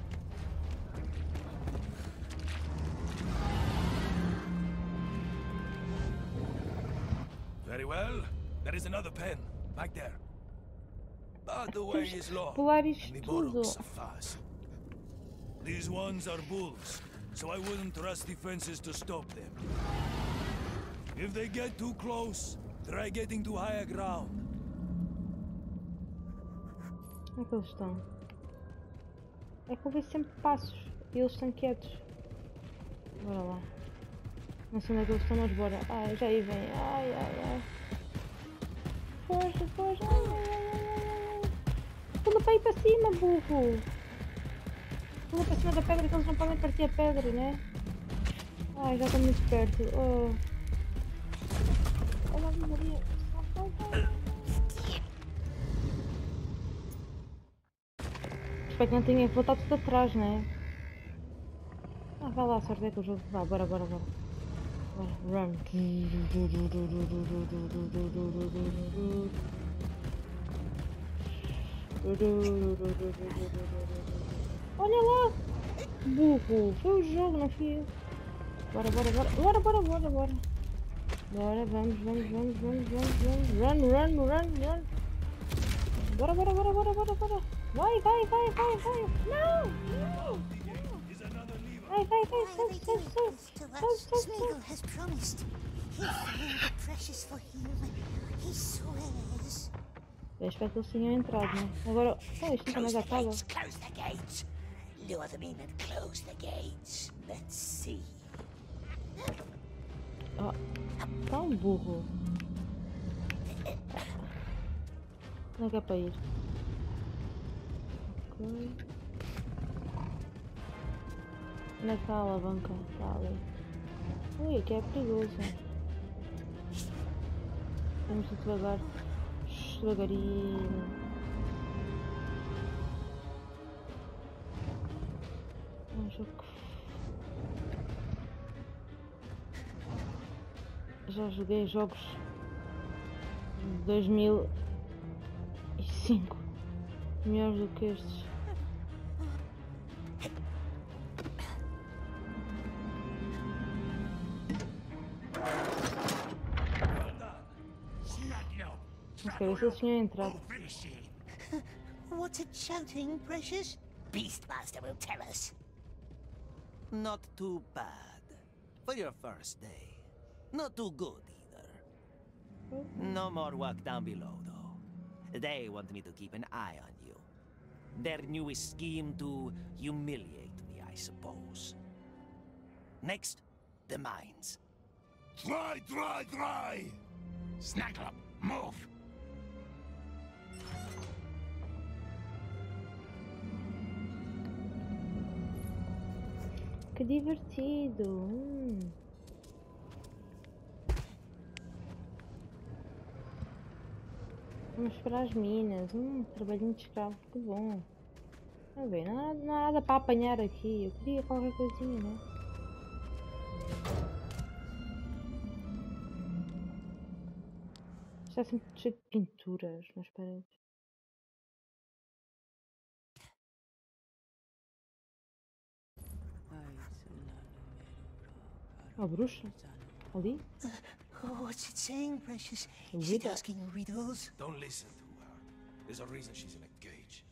Very well. There is another pen. Back there. But the way is long. pular And isto the tudo. Boroks are fast. These ones are bulls, so I wouldn't trust the fences to stop them. If they get too close, try getting to higher ground. Onde é que eles estão? É que eu vejo sempre passos e eles estão quietos. Bora lá. Não sei onde é que eles estão, mas bora. Ai, já aí vem. Ai, ai, ai. Força, força. Ai, ai, ai, ai, ai. Pula para ir para cima, burro. Pula para cima da pedra que eles não podem partir a pedra, né? Ai, já estou muito perto. Oh. Olha ali, Maria. Sai, sai, sai. Espero que não tenha voltado tudo atrás, né? Ah, vai lá, sorte é que o jogo. Vá, bora, bora, bora. Bora, run. Olha lá! Burro! Foi o jogo, não fui eu. Bora, bora, bora. Bora, bora, bora, bora. Bora, vamos, vamos, vamos, vamos, vamos, vamos. Run, run, run, run. Bora, bora, bora, bora, bora, bora. Vai, vai, vai, vai, vai. Não, não. Vai, vai, vai, sobe, sobe, sobe. Sobe, sobe, Smeagol sobe. has promised. He'll find the precious for him. He swears. Eu espero que eles tenham entrado, né? Agora, oh, isto não está mais Close the acaba. gates, close the gates. Lure them in and close the gates. Let's see. Oh, tá um burro. Não é que é para ir? Ok. Onde é que está a alavanca? Está ali. Ui, aqui é perigoso. Vamos ir devagar. Shhh, devagarinho. Vamos ver que... Já joguei jogos de dois mil e cinco melhores do que estes. Ok, se eles tinham entrado. What's it shouting, precious? Beastmaster will tell us. Not too bad. For your first day. Not too good either. No more work down below, though. They want me to keep an eye on you. Their newest scheme to humiliate me, I suppose. Next, the mines. Dry, dry, dry! Snaggle up, move! Que divertido! Hum. Vamos para as minas. Hum, trabalhinho de escravo, que bom. Está bem, não há, não há nada para apanhar aqui. Eu queria qualquer coisinha, né? Está sempre cheio de pinturas nas paredes. A bruxa? Ali? Oh, what's it saying, Precious? Read Is it it. asking riddles? Don't listen to her. There's a reason she's in a cage.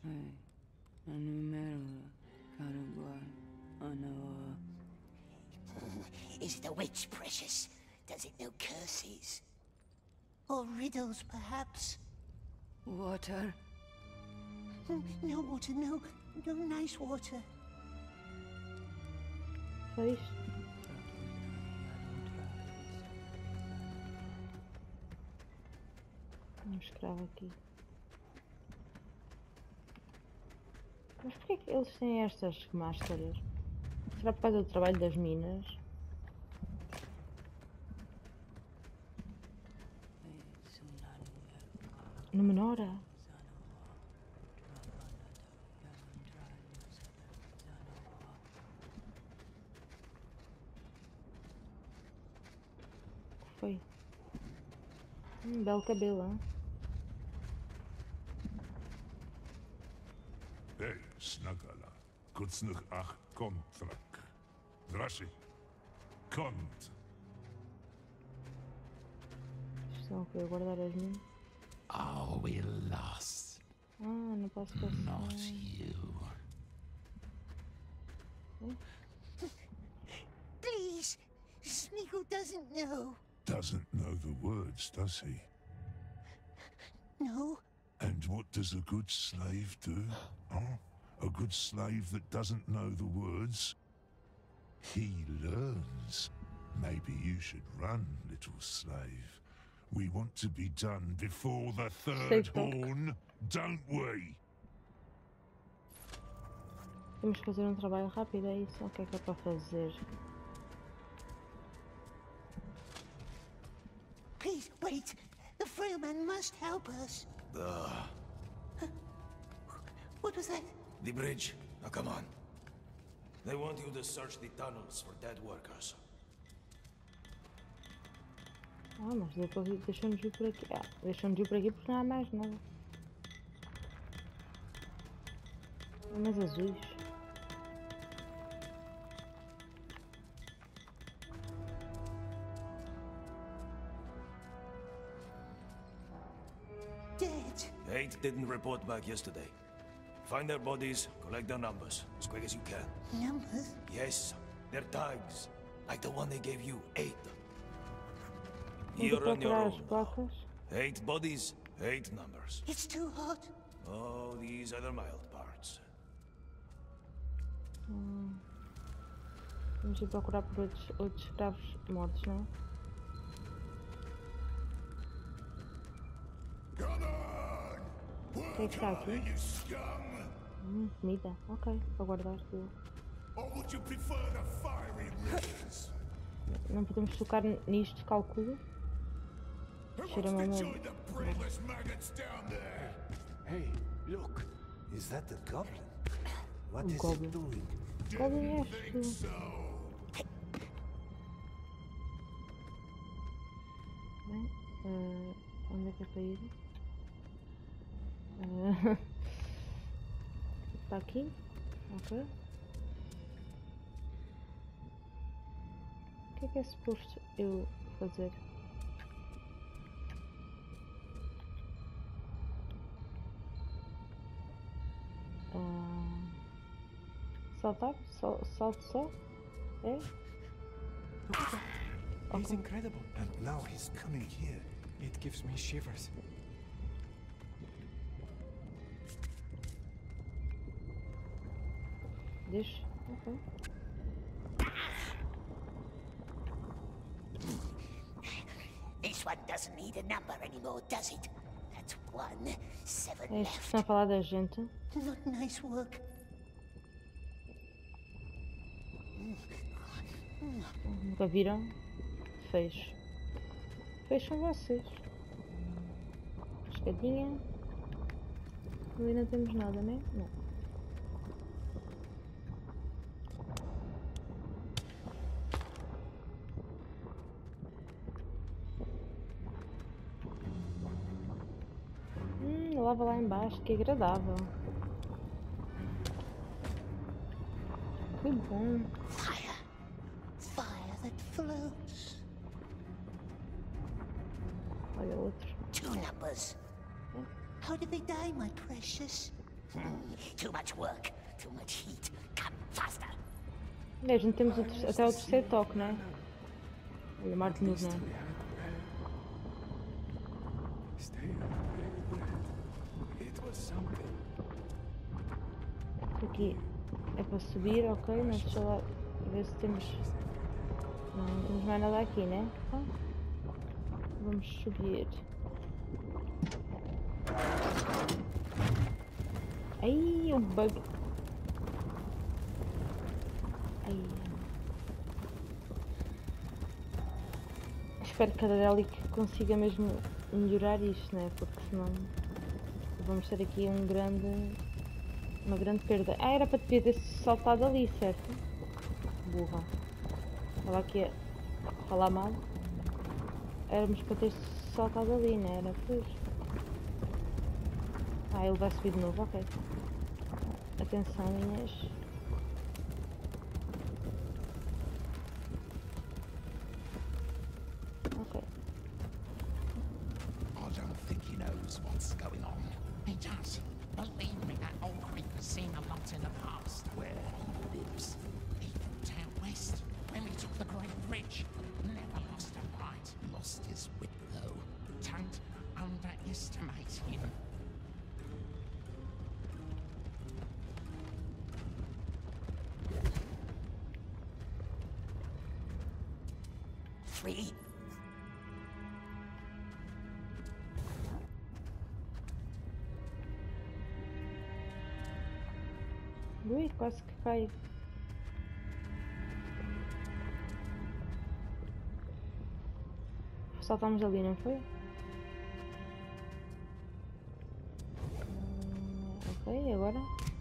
Is it a witch, Precious? Does it know curses? Or riddles, perhaps? Water. Mm, No water, no. No nice water. Só isto? Um escravo aqui. Mas porquê que eles têm estas máscaras? Será por causa do trabalho das minas? No Menora? O que foi? Um belo cabelo, hein? Hey, Snagala. Kutsnug ach kontrak. Drashi. Kont. Estão aqui a guardar as minas. Are we lost? Ah, não posso passar. Not you. Please! Smeagol doesn't know. Doesn't know the words, does he? No. And what does a good slave do? Huh? A good slave that doesn't know the words? He learns. Maybe you should run, little slave. We want to be done before the third horn, don't we? Temos que fazer um trabalho rápido, é isso? O que é que é para fazer? Please, wait. The frail man must help us. The... What was that? the bridge. Now come on. They want you to search the tunnels for dead workers. Ah, mas depois deixou-nos vir por aqui. Ah, deixou-nos vir por aqui porque não há mais nada. Há mais azuis. Dead. Eight didn't report back yesterday. Find their bodies, collect their numbers, as quick as you can. Numbers? Yes, their tags, like the one they gave you, eight. Tem que You're on your procurar as own. placas. Eight bodies, eight numbers. It's too hot. Oh, these are the mild parts. Hum. Vamos ir procurar por outros, outros escravos mortos, não é? O que é que está aqui? Hum, comida. Ok, vou guardar tudo. Não podemos tocar nisto, calculo. Cheira-me a mesmo. Hey, look. Is that the goblin? What Um is goblin. it doing? Goblin és tu. Bem, eh, onde é que é para ir? Eh, Está aqui? Ok. O que é que é suposto eu fazer? Ah, Saltar? Sol, salto só? É? He's incredible. And now he's coming here. It gives me shivers. Deixa. Ok. This one doesn't need a number anymore, does it? That's one, seven É isto que left. estão a falar da gente. Not nice work. Nunca viram? Fecho. Fecham vocês. Escadinha. Ali não temos nada, né? Não. Hum, lava lá embaixo, que agradável. Que bom. Fire. Fire that floats. Olha outro. Two numbers. How did they die, my precious? Hmm, too much work. Too much heat. Come faster. É, a gente temos o ter- até o terceiro toque, né? Olha, Martin Luz, né? Stay away, It was something. Aqui é para subir, ok, mas deixa lá ver se temos. Não, não temos mais nada aqui, né? Então, vamos subir. Ai, o bug. Ai. Espero que a Delic consiga mesmo melhorar isto, né? Porque senão vamos ter aqui um grande. Uma grande perda. Ah, era para ter saltado ali, certo? Burra. Estava aqui a falar mal. Éramos para ter saltado ali, não era? Pois. Ah, ele vai subir de novo, ok. Atenção, Inês. Ok. I don't think he knows what's going on. He does. Believe me, that old creep has seen a lot in the past. Where he lives. Even out west, when he took the Great Bridge. Never lost a fight. Lost his wit, though. Don't underestimate him. Three. Ui, quase que cai. Saltámos ali, não foi? Hum, ok, agora?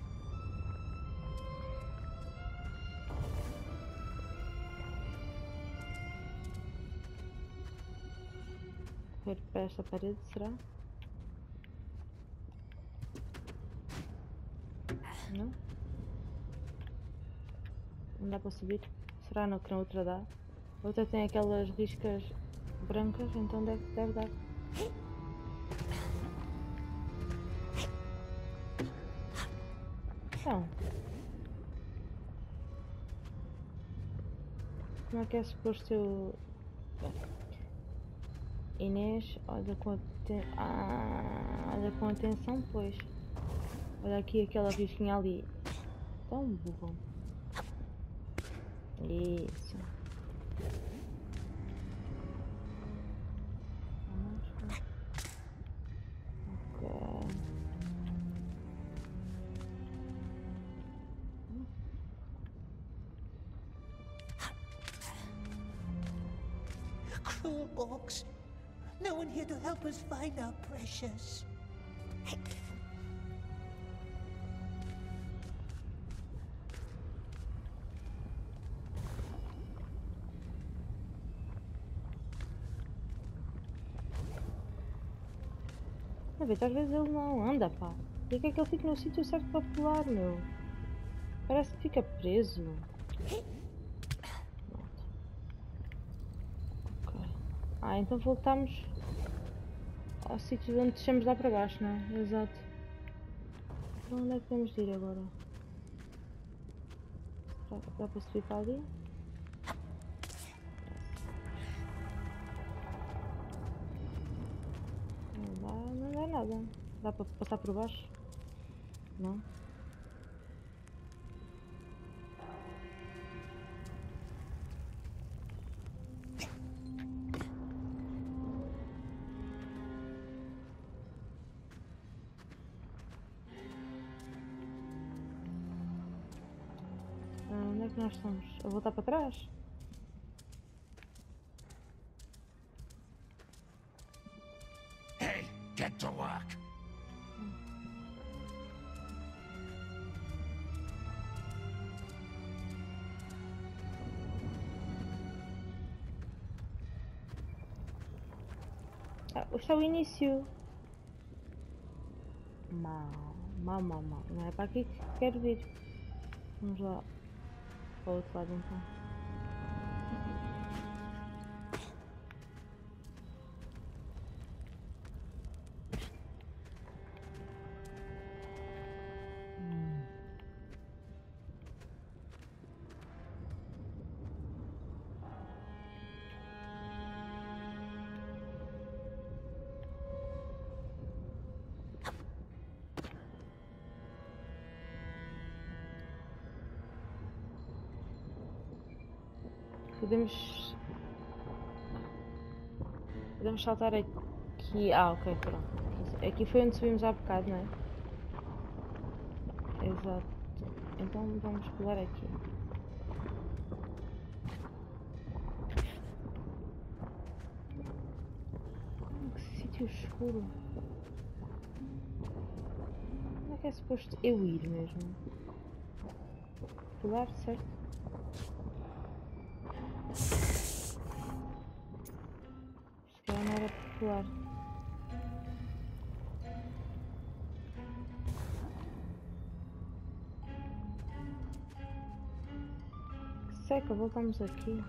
Ver para esta parede, será? Não? Não dá para subir? Será não que na outra dá? A outra tem aquelas riscas brancas, então deve, deve dar. Então. Como é que é suposto eu... Inês, olha com, aten... ah, olha com atenção, pois. Olha aqui aquela risquinha ali. Tão burro. Isso. Ok. Cruel orcs. No one here to help us find our precious. A ver, às vezes ele não anda, pá. E que é que ele fica no sítio certo para pular, meu? Parece que fica preso. Ok. Ah, então voltamos ao sítio onde descemos lá para baixo, não é? Exato. Para onde é que temos de ir agora? Dá, dá para subir para ali? Não dá, não dá nada. Dá para passar por baixo? Não? Ah, onde é que nós estamos? A voltar para trás? Hey, get to work. Ah, este é o início. Mal, mal, mal, mal. Não é para aqui que quero vir. Vamos lá para o outro lado então. Hum. Podemos... Podemos saltar aqui... Ah, ok, pronto. Aqui foi onde subimos há bocado, não é? Exato. Então vamos pular aqui. Que sítio escuro. Onde é que é suposto eu ir mesmo? Pular, certo? Se calhar não era popular. Que seca, voltamos aqui.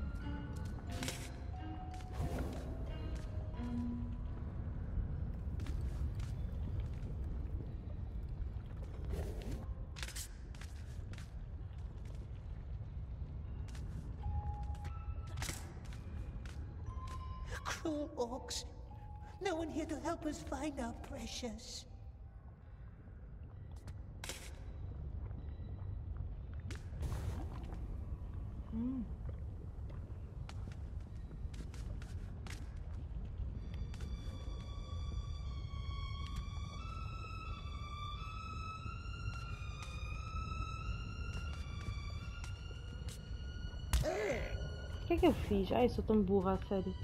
Cruel orcs. No one here to help us find our precious. Hum. O que é que eu fiz? Ai, sou tão burra, a sério.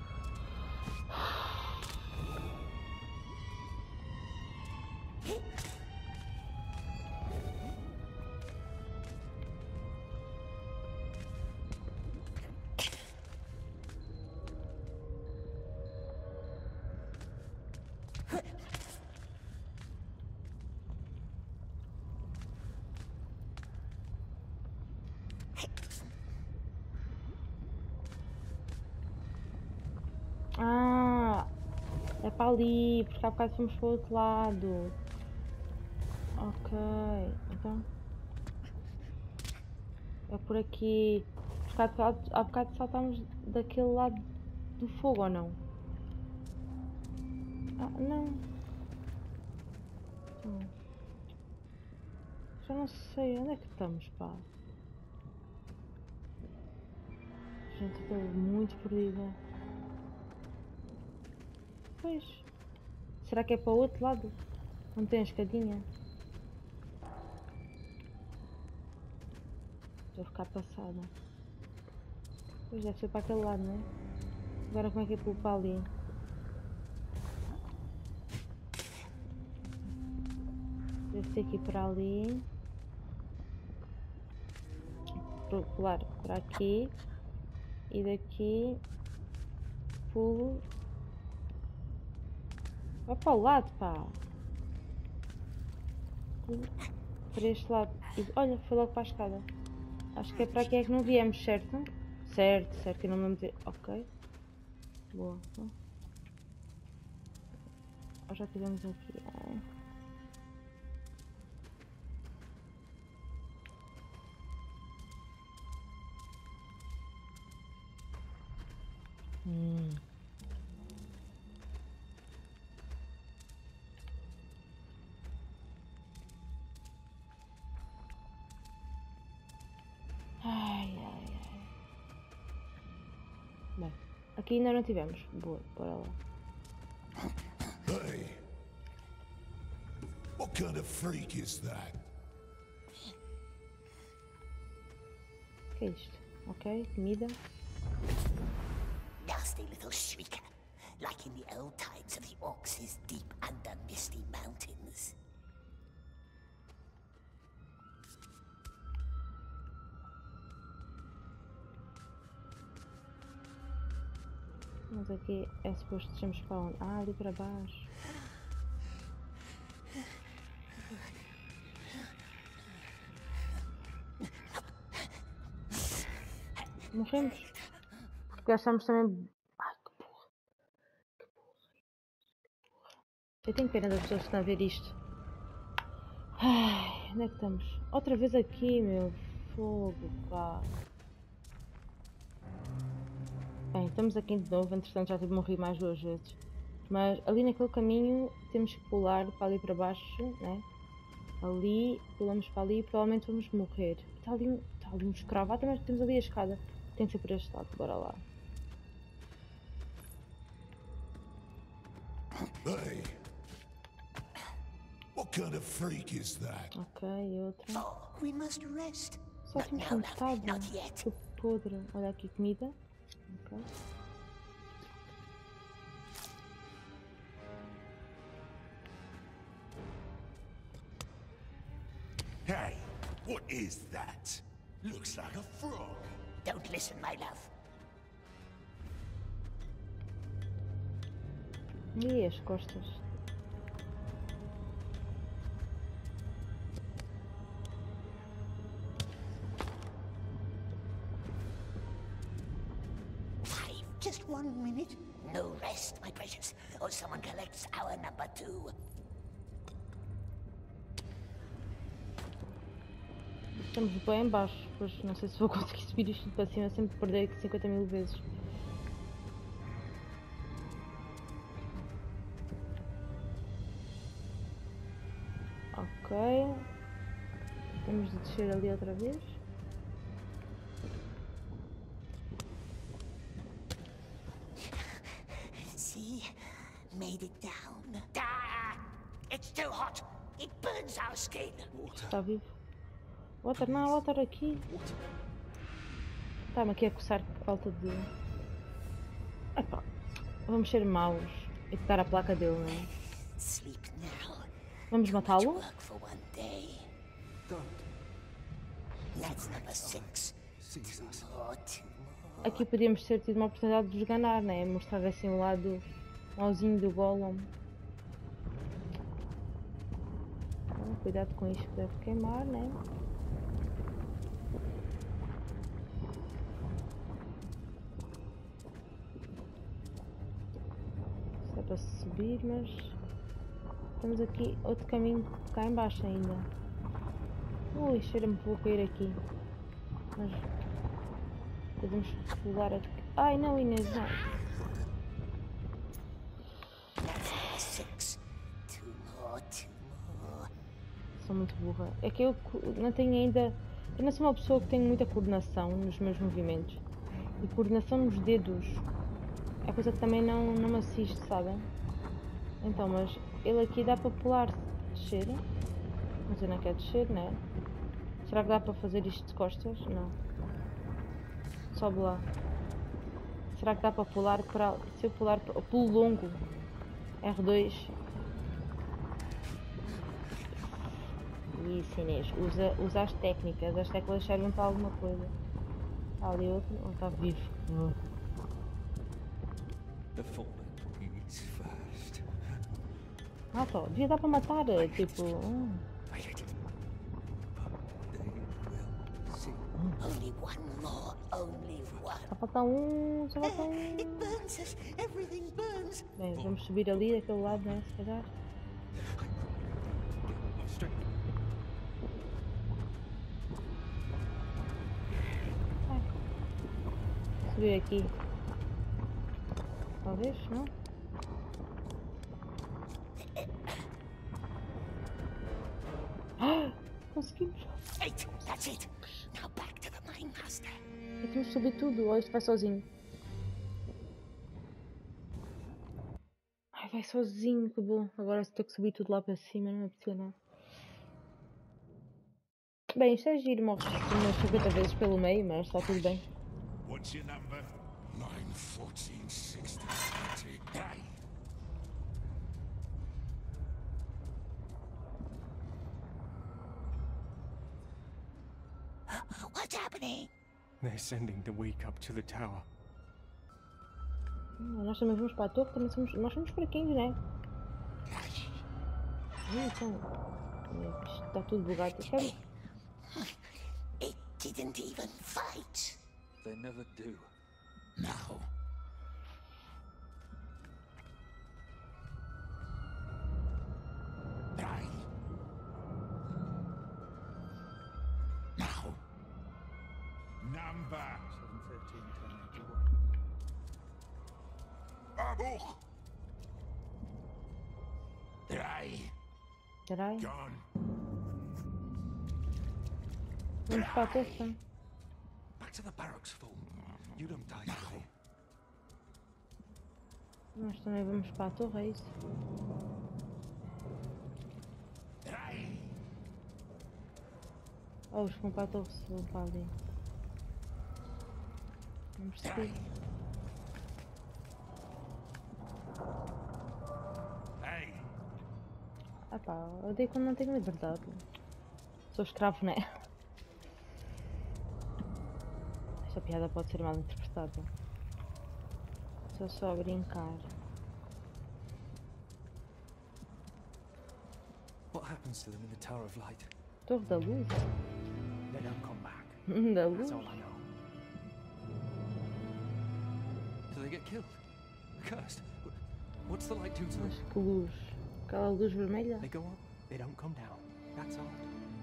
Ah, é para ali, porque há bocado fomos para o outro lado. Ok, então é por aqui. Porque há bocado, há bocado saltámos daquele lado do fogo, ou não? Ah, não. Hum. Já não sei, onde é que estamos, pá? Gente, estou muito perdida. Pois. Será que é para o outro lado? Não tem a escadinha? Estou a ficar passada. Pois deve ser para aquele lado, não é? Agora como é que é pulo para ali? Deve ter que ir para ali. Pular para aqui. E daqui pulo. Vai para o lado, pá. Para este lado. E, olha, foi logo para a escada. Acho que é para aqui é que não viemos, certo? Certo, certo, eu não me lembro de... Ok. Boa. Ou já tivemos aqui. Ai. Hum. Ai, ai, ai. Bem, aqui ainda não tivemos. Boa, bora lá. Hey! What kind of freak is that? O que é isto? Ok, comida. Nasty little shrieker, like in the old times of the orcs deep under misty mountains. Mas aqui é suposto que para onde? Ah, ali para baixo. Morremos. Porque gastamos também. Ai, que porra. Que porra. Que porra. Eu tenho pena das pessoas que estão a ver isto. Ai, onde é que estamos? Outra vez aqui, meu. Fogo, pá. Bem, estamos aqui de novo. Entretanto, já tive morrido mais duas vezes. Mas ali naquele caminho temos que pular para ali para baixo, né? Ali, pulamos para ali e provavelmente vamos morrer. Está ali um, está ali um escravo. Ah, também temos ali a escada. Tem que ser por este lado, bora lá. Hey! What kind of freak is that? Ok, outro. Oh, we must rest. Só temos um metade. Que podre. Olha aqui, comida. Ok. Hey, what is that? Looks like a frog. Don't listen, my love. E as costas? Five, just one minute. No rest, my precious, or someone collects our number two. Estamos bem em baixo, pois não sei se vou conseguir subir isto para cima, sempre perder cinquenta mil vezes. Ok. Temos de descer ali outra vez. See? Made it down. Ah! It's too hot. It burns our skin. Está vivo. Water, não há water aqui. Está-me aqui a coçar por falta de... Epá, vamos ser maus e pegar a placa dele, não é? Vamos matá-lo? Aqui podíamos ter tido uma oportunidade de os ganhar, né? Mostrar assim o lado mauzinho do Golem. Então, cuidado com isto que deve queimar, né? Isso é para subir, mas temos aqui outro caminho cá em baixo ainda. Ui, cheira-me que vou cair aqui. Mas podemos pular aqui. Ai não, Inês, não. Sou muito burra. É que eu não tenho ainda... Eu não sou uma pessoa que tem muita coordenação nos meus movimentos. E coordenação nos dedos é coisa que também não, não me assiste, sabem? Então, mas ele aqui dá para pular, descer. Mas eu não quero descer, né? Será que dá para fazer isto de costas? Não. Sobe lá. Será que dá para pular para... Se eu pular para... Pulo longo. R dois. Isso, Inês. Usa, usa as técnicas. As teclas servem para alguma coisa. Está ali outro. Ou está vivo? Oh. The fallen is fast. Ah, só. Devia dar para matar. Tipo... Hum. Only one more, only one. Só falta um, só falta um. It burns us. Everything burns. Bem, vamos subir ali daquele lado, né? Se calhar. Ai. Subir aqui. talvez, não? Ah, conseguimos! Eight, that's it. Now back to the mine master. E temos de subir tudo, ou isto vai sozinho? Ai, vai sozinho, que bom. Agora se ter que subir tudo lá para cima, não é possível. Bem, isto é giro, morres umas cinquenta vezes pelo meio, mas está tudo bem. What's your number? nine, fourteen, sixteen, twenty. Hey! What's happening? They're sending the weak up to the tower. Hum, nós também vamos para a torre, também somos, nós somos fraquinhos, não é? Hum, então, isto está tudo bugado. Quero... It didn't even fight. They never do. No. Hey! Now. Number. seven, thirteen, ten, eighty-one. Abuch! Hey! Caralho. Gone. Vamos para a torre, então. Back to the barracks, fool. You don't die today. Nós também vamos para a torre, é isso? Hey! Oh, os que vão para a torre se vão para ali. Vamos seguir. Hey! Ah pá, eu odeio quando não tenho liberdade. Sou escravo, não é? Esta piada pode ser mal interpretada. Estou só a brincar. What happens to them in the Tower of Light? Torre da Luz? They don't come back. Da Luz? That's all I know. Do they get killed? Cursed? What's the light do to them? Mas que luz? Aquela luz vermelha? They go up, they don't come down. That's all.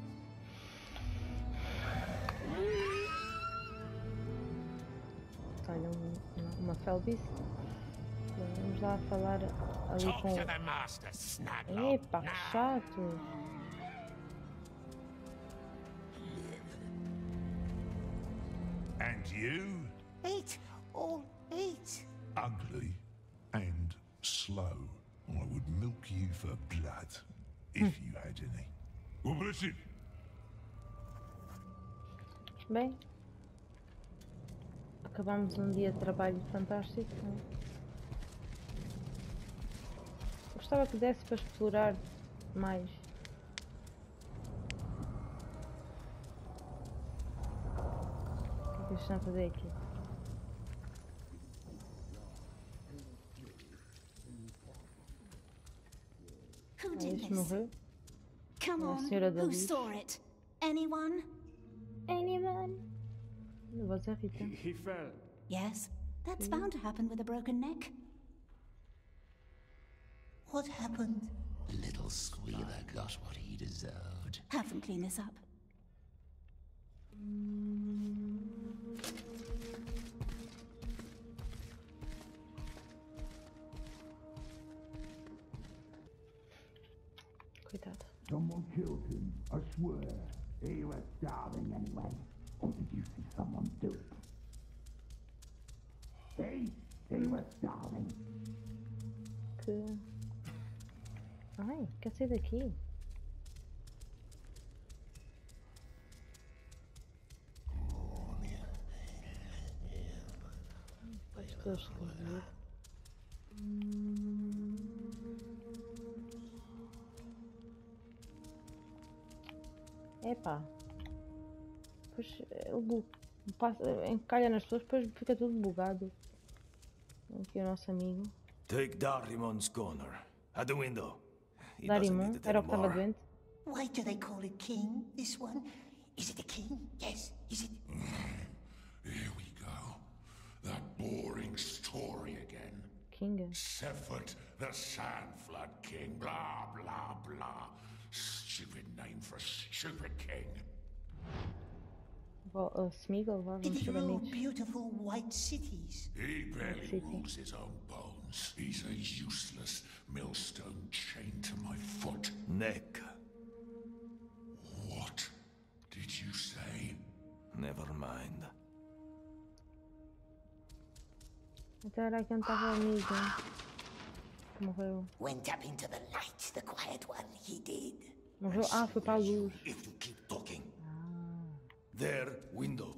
Olha, uma, uma Felbis. Vamos lá falar ali Talk com... to the master, Snaglow. Epá, que chato! And you? Eight. All eight. Ugly and slow. I would milk you for blood, if you had any. Well, listen. Bem, acabamos um dia de trabalho fantástico. Não é? Gostava que desse para explorar mais. O que é que eles estão a fazer aqui? Who Ah, did este this? morreu? Come É a on, senhora da who luz. saw it? Anyone? Anyone? Não vou dizer Rita. He fell. Yes, that's bound to happen with a broken neck. What happened? The little squealer got what he deserved. Have them clean this up. Coitado. Someone killed him, I swear. He was starving anyway. Or did you see someone do it? See? He was starving. Que... Ai, quer sair daqui? Estou esquisito. Epá. Pois ele bu- passa, encalha nas pessoas, depois fica tudo bugado. Aqui o nosso amigo. Take Darimon's corner. At the window. He doesn't Darimon, need it era o que estava anymore. doente. Why do they call it king, this one? Is it a king? Yes. Is it? Here we go. That boring story again. King. Sephard, the Sand Flood King. Blah, blah, blah. Stupid name for a stupid king. Vo- uh, Smeagol, vá, Did vamos he ser rule amigos. beautiful white cities? He barely City. rules his own bones. bones. He's a useless millstone chained to my foot. Neck. What did you say? Never mind. Então era aqui onde estava a amiga. Morreu. Went up into the light, the quiet one, he did. Morreu? Ah, foi para a luz. If you keep talking. There, window.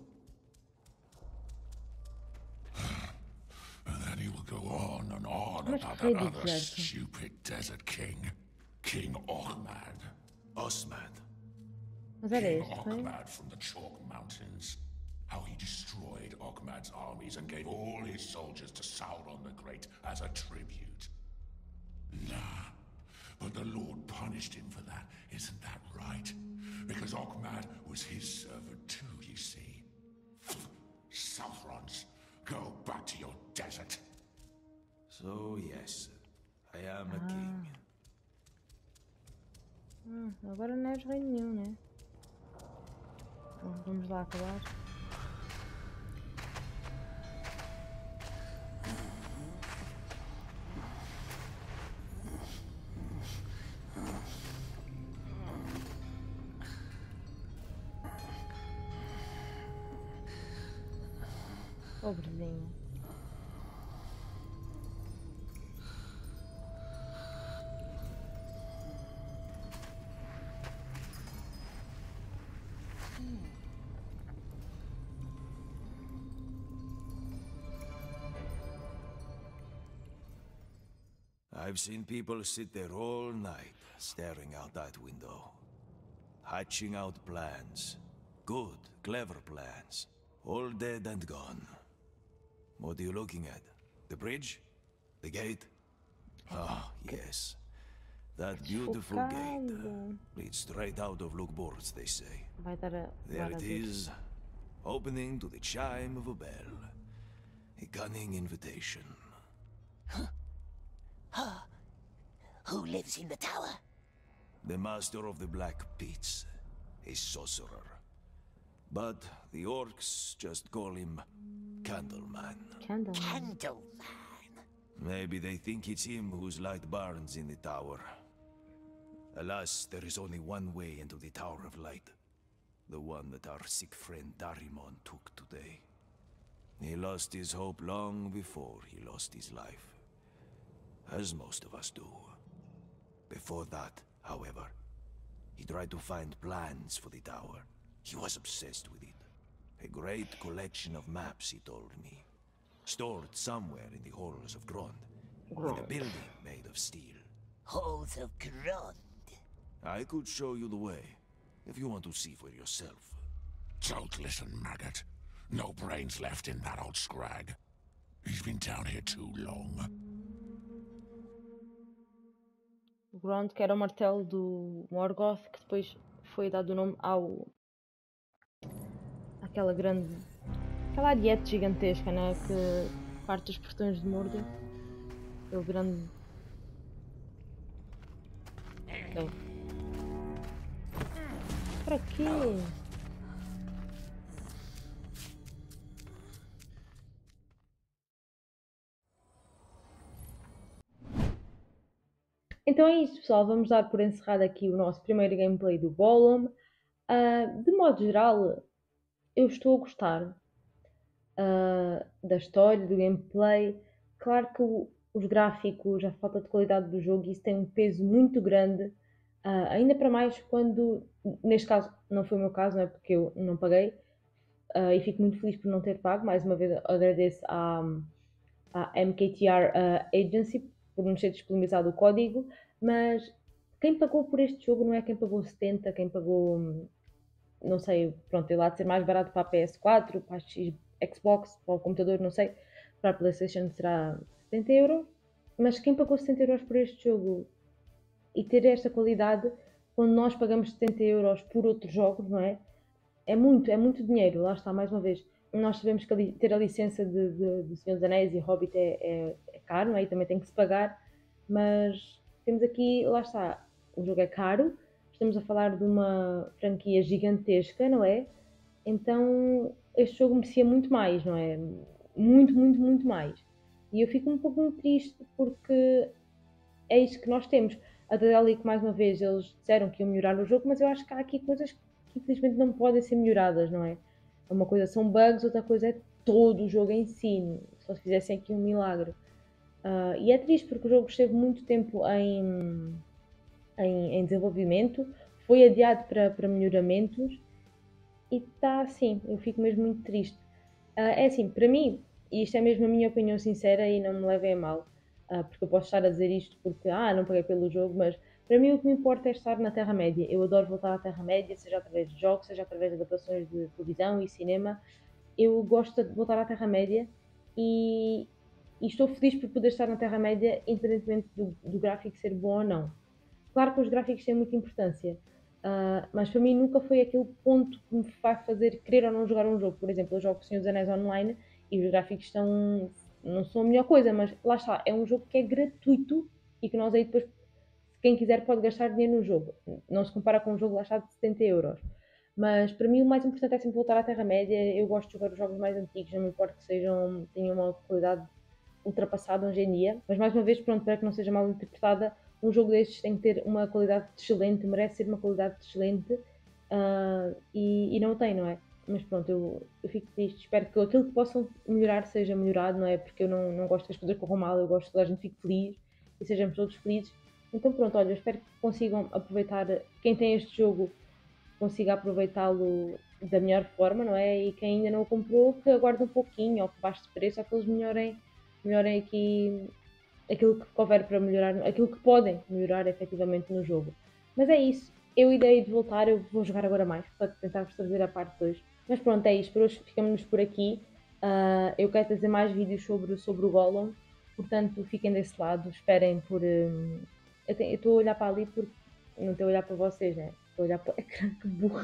And then he will go on and on Mas about que that other deserto. stupid desert king, King Ormad. Osmad. Mas era King este, não é? Ormad from the Chalk Mountains. How he destroyed Ormad's armies and gave all his soldiers to Sauron the Great as a tribute. Nah, but the Lord punished him for that, isn't that right? Because Ormad was his servant too, you see. Southrons, go back to your desert. So, yes, I am a king. Hum, agora não és rei nenhum, né? Então, vamos lá acabar. Pobrezinho. I've seen people sit there all night, staring out that window. Hatching out plans. Good, clever plans. All dead and gone. What are you looking at? The bridge? The gate? Ah, yes. That beautiful gate uh, leads straight out of Lugborz, they say. Vai dar a There it is, opening to the chime of a bell. A cunning invitation. Huh? Who lives in the tower? The master of the Black Pits, a sorcerer. But the orcs just call him Candleman. Candleman. Candleman. Maybe they think it's him whose light burns in the tower. Alas, there is only one way into the Tower of Light. The one that our sick friend Darimon took today. He lost his hope long before he lost his life. As most of us do. Before that, however, he tried to find plans for the tower. He was obsessed with it. A great collection of maps, he told me. Stored somewhere in the halls of Grond. In a building made of steel. Halls of Grond? I could show you the way, if you want to see for yourself. Don't listen, maggot. No brains left in that old scrag. He's been down here too long. O Grond, que era o martelo do Morgoth, que depois foi dado o nome ao... aquela grande... aquela ariete gigantesca, né? Que parte os portões de Mordor. Aquele grande... Bem. Para quê? Então é isso, pessoal. Vamos dar por encerrado aqui o nosso primeiro gameplay do Gollum. Uh, de modo geral, eu estou a gostar uh, da história, do gameplay. Claro que o, os gráficos, a falta de qualidade do jogo, isso tem um peso muito grande. Uh, ainda para mais quando, neste caso, não foi o meu caso, não é porque eu não paguei. Uh, e fico muito feliz por não ter pago. Mais uma vez agradeço à, à M K T R uh, Agency por nos ter disponibilizado o código, mas quem pagou por este jogo não é quem pagou setenta, quem pagou, não sei, pronto, ele há de ser mais barato para a P S quatro, para a Xbox, para o computador, não sei, para a PlayStation será setenta euros, mas quem pagou setenta euros por este jogo e ter esta qualidade, quando nós pagamos setenta euros por outros jogos, não é? É muito, é muito dinheiro, lá está, mais uma vez. Nós sabemos que a ter a licença de, de, de Senhor dos Anéis e Hobbit é, é, é caro, não é? E também tem que se pagar, mas temos aqui, lá está, o jogo é caro, estamos a falar de uma franquia gigantesca, não é? Então este jogo merecia muito mais, não é? Muito, muito, muito mais. E eu fico um pouco triste porque é isto que nós temos. A Daedalic, mais uma vez, eles disseram que iam melhorar o jogo, mas eu acho que há aqui coisas que infelizmente não podem ser melhoradas, não é? Uma coisa são bugs, outra coisa é todo o jogo em si, só se fizessem aqui um milagre. Uh, e é triste porque o jogo esteve muito tempo em, em, em desenvolvimento, foi adiado para, para melhoramentos e está assim, eu fico mesmo muito triste. Uh, é assim, para mim, e isto é mesmo a minha opinião sincera e não me levem a mal, uh, porque eu posso estar a dizer isto porque, ah, não paguei pelo jogo, mas para mim o que me importa é estar na Terra-média. Eu adoro voltar à Terra-média, seja através de jogos, seja através de adaptações de televisão e cinema. Eu gosto de voltar à Terra-média e, e estou feliz por poder estar na Terra-média, independentemente do, do gráfico ser bom ou não. Claro que os gráficos têm muita importância, uh, mas para mim nunca foi aquele ponto que me vai fazer querer ou não jogar um jogo. Por exemplo, eu jogo Senhor dos Anéis online e os gráficos estão, não são a melhor coisa, mas lá está, é um jogo que é gratuito e que nós aí depois, quem quiser, pode gastar dinheiro no jogo. Não se compara com um jogo lá está de setenta euros. Mas para mim o mais importante é sempre voltar à Terra-média. Eu gosto de jogar os jogos mais antigos, não me importa que sejam, tenham uma qualidade ultrapassada hoje em dia. Mas mais uma vez, pronto, para que não seja mal interpretada, um jogo destes tem que ter uma qualidade excelente, merece ser uma qualidade excelente uh, e, e não tem, não é? Mas pronto, eu, eu fico triste, espero que aquilo que possam melhorar seja melhorado, não é? Porque eu não, não gosto que as coisas corram mal, eu gosto que toda a gente fique feliz e sejamos todos felizes. Então pronto, olha, eu espero que consigam aproveitar, quem tem este jogo consiga aproveitá-lo da melhor forma, não é? E quem ainda não o comprou, que aguarde um pouquinho, ou que baixe de preço, ou que eles melhorem, melhorem aqui aquilo que couber para melhorar, aquilo que podem melhorar efetivamente no jogo. Mas é isso, eu ideia de voltar, eu vou jogar agora mais, para tentar vos trazer a parte dois. Mas pronto, é isto, por hoje ficamos por aqui. Uh, eu quero trazer mais vídeos sobre, sobre o Gollum, portanto fiquem desse lado, esperem por... Um, eu estou a olhar para ali porque não estou a olhar para vocês, né? Estou a olhar para o ecrã, que burro.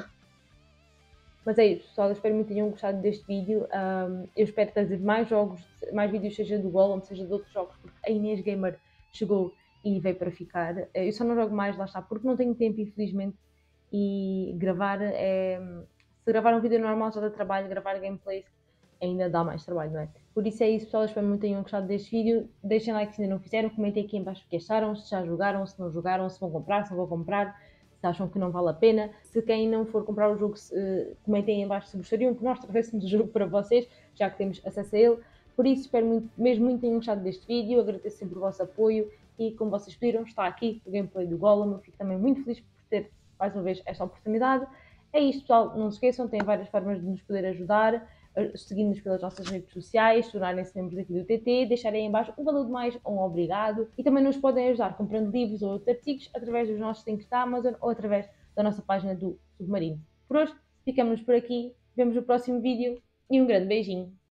Mas é isso, pessoal, eu espero muito que tenham gostado deste vídeo. Um, eu espero trazer mais jogos, mais vídeos, seja do Gollum, seja de outros jogos, porque a Inês Gamer chegou e veio para ficar. Eu só não jogo mais, lá está, porque não tenho tempo, infelizmente, e gravar é... Se gravar um vídeo normal já dá trabalho, gravar gameplays ainda dá mais trabalho, não é? Por isso é isso, pessoal, eu espero muito que tenham gostado deste vídeo. Deixem like se ainda não fizeram, comentem aqui em baixo o que acharam, se já jogaram, se não jogaram, se vão comprar, se não vão comprar, se acham que não vale a pena. Se quem não for comprar o jogo, uh, comentem aí em baixo se gostariam que nós trazêssemos o jogo para vocês, já que temos acesso a ele. Por isso, espero muito, mesmo muito que tenham gostado deste vídeo, agradeço sempre o vosso apoio e, como vocês pediram, está aqui o gameplay do Gollum. Eu fico também muito feliz por ter, mais uma vez, esta oportunidade. É isto, pessoal, não se esqueçam, tem várias formas de nos poder ajudar, seguindo-nos pelas nossas redes sociais, tornarem-se membros aqui do T T, deixarem aí em baixo um valor de mais ou um obrigado e também nos podem ajudar comprando livros ou outros artigos através dos nossos links da Amazon ou através da nossa página do Submarino. Por hoje, ficamos por aqui, vemos no próximo vídeo e um grande beijinho!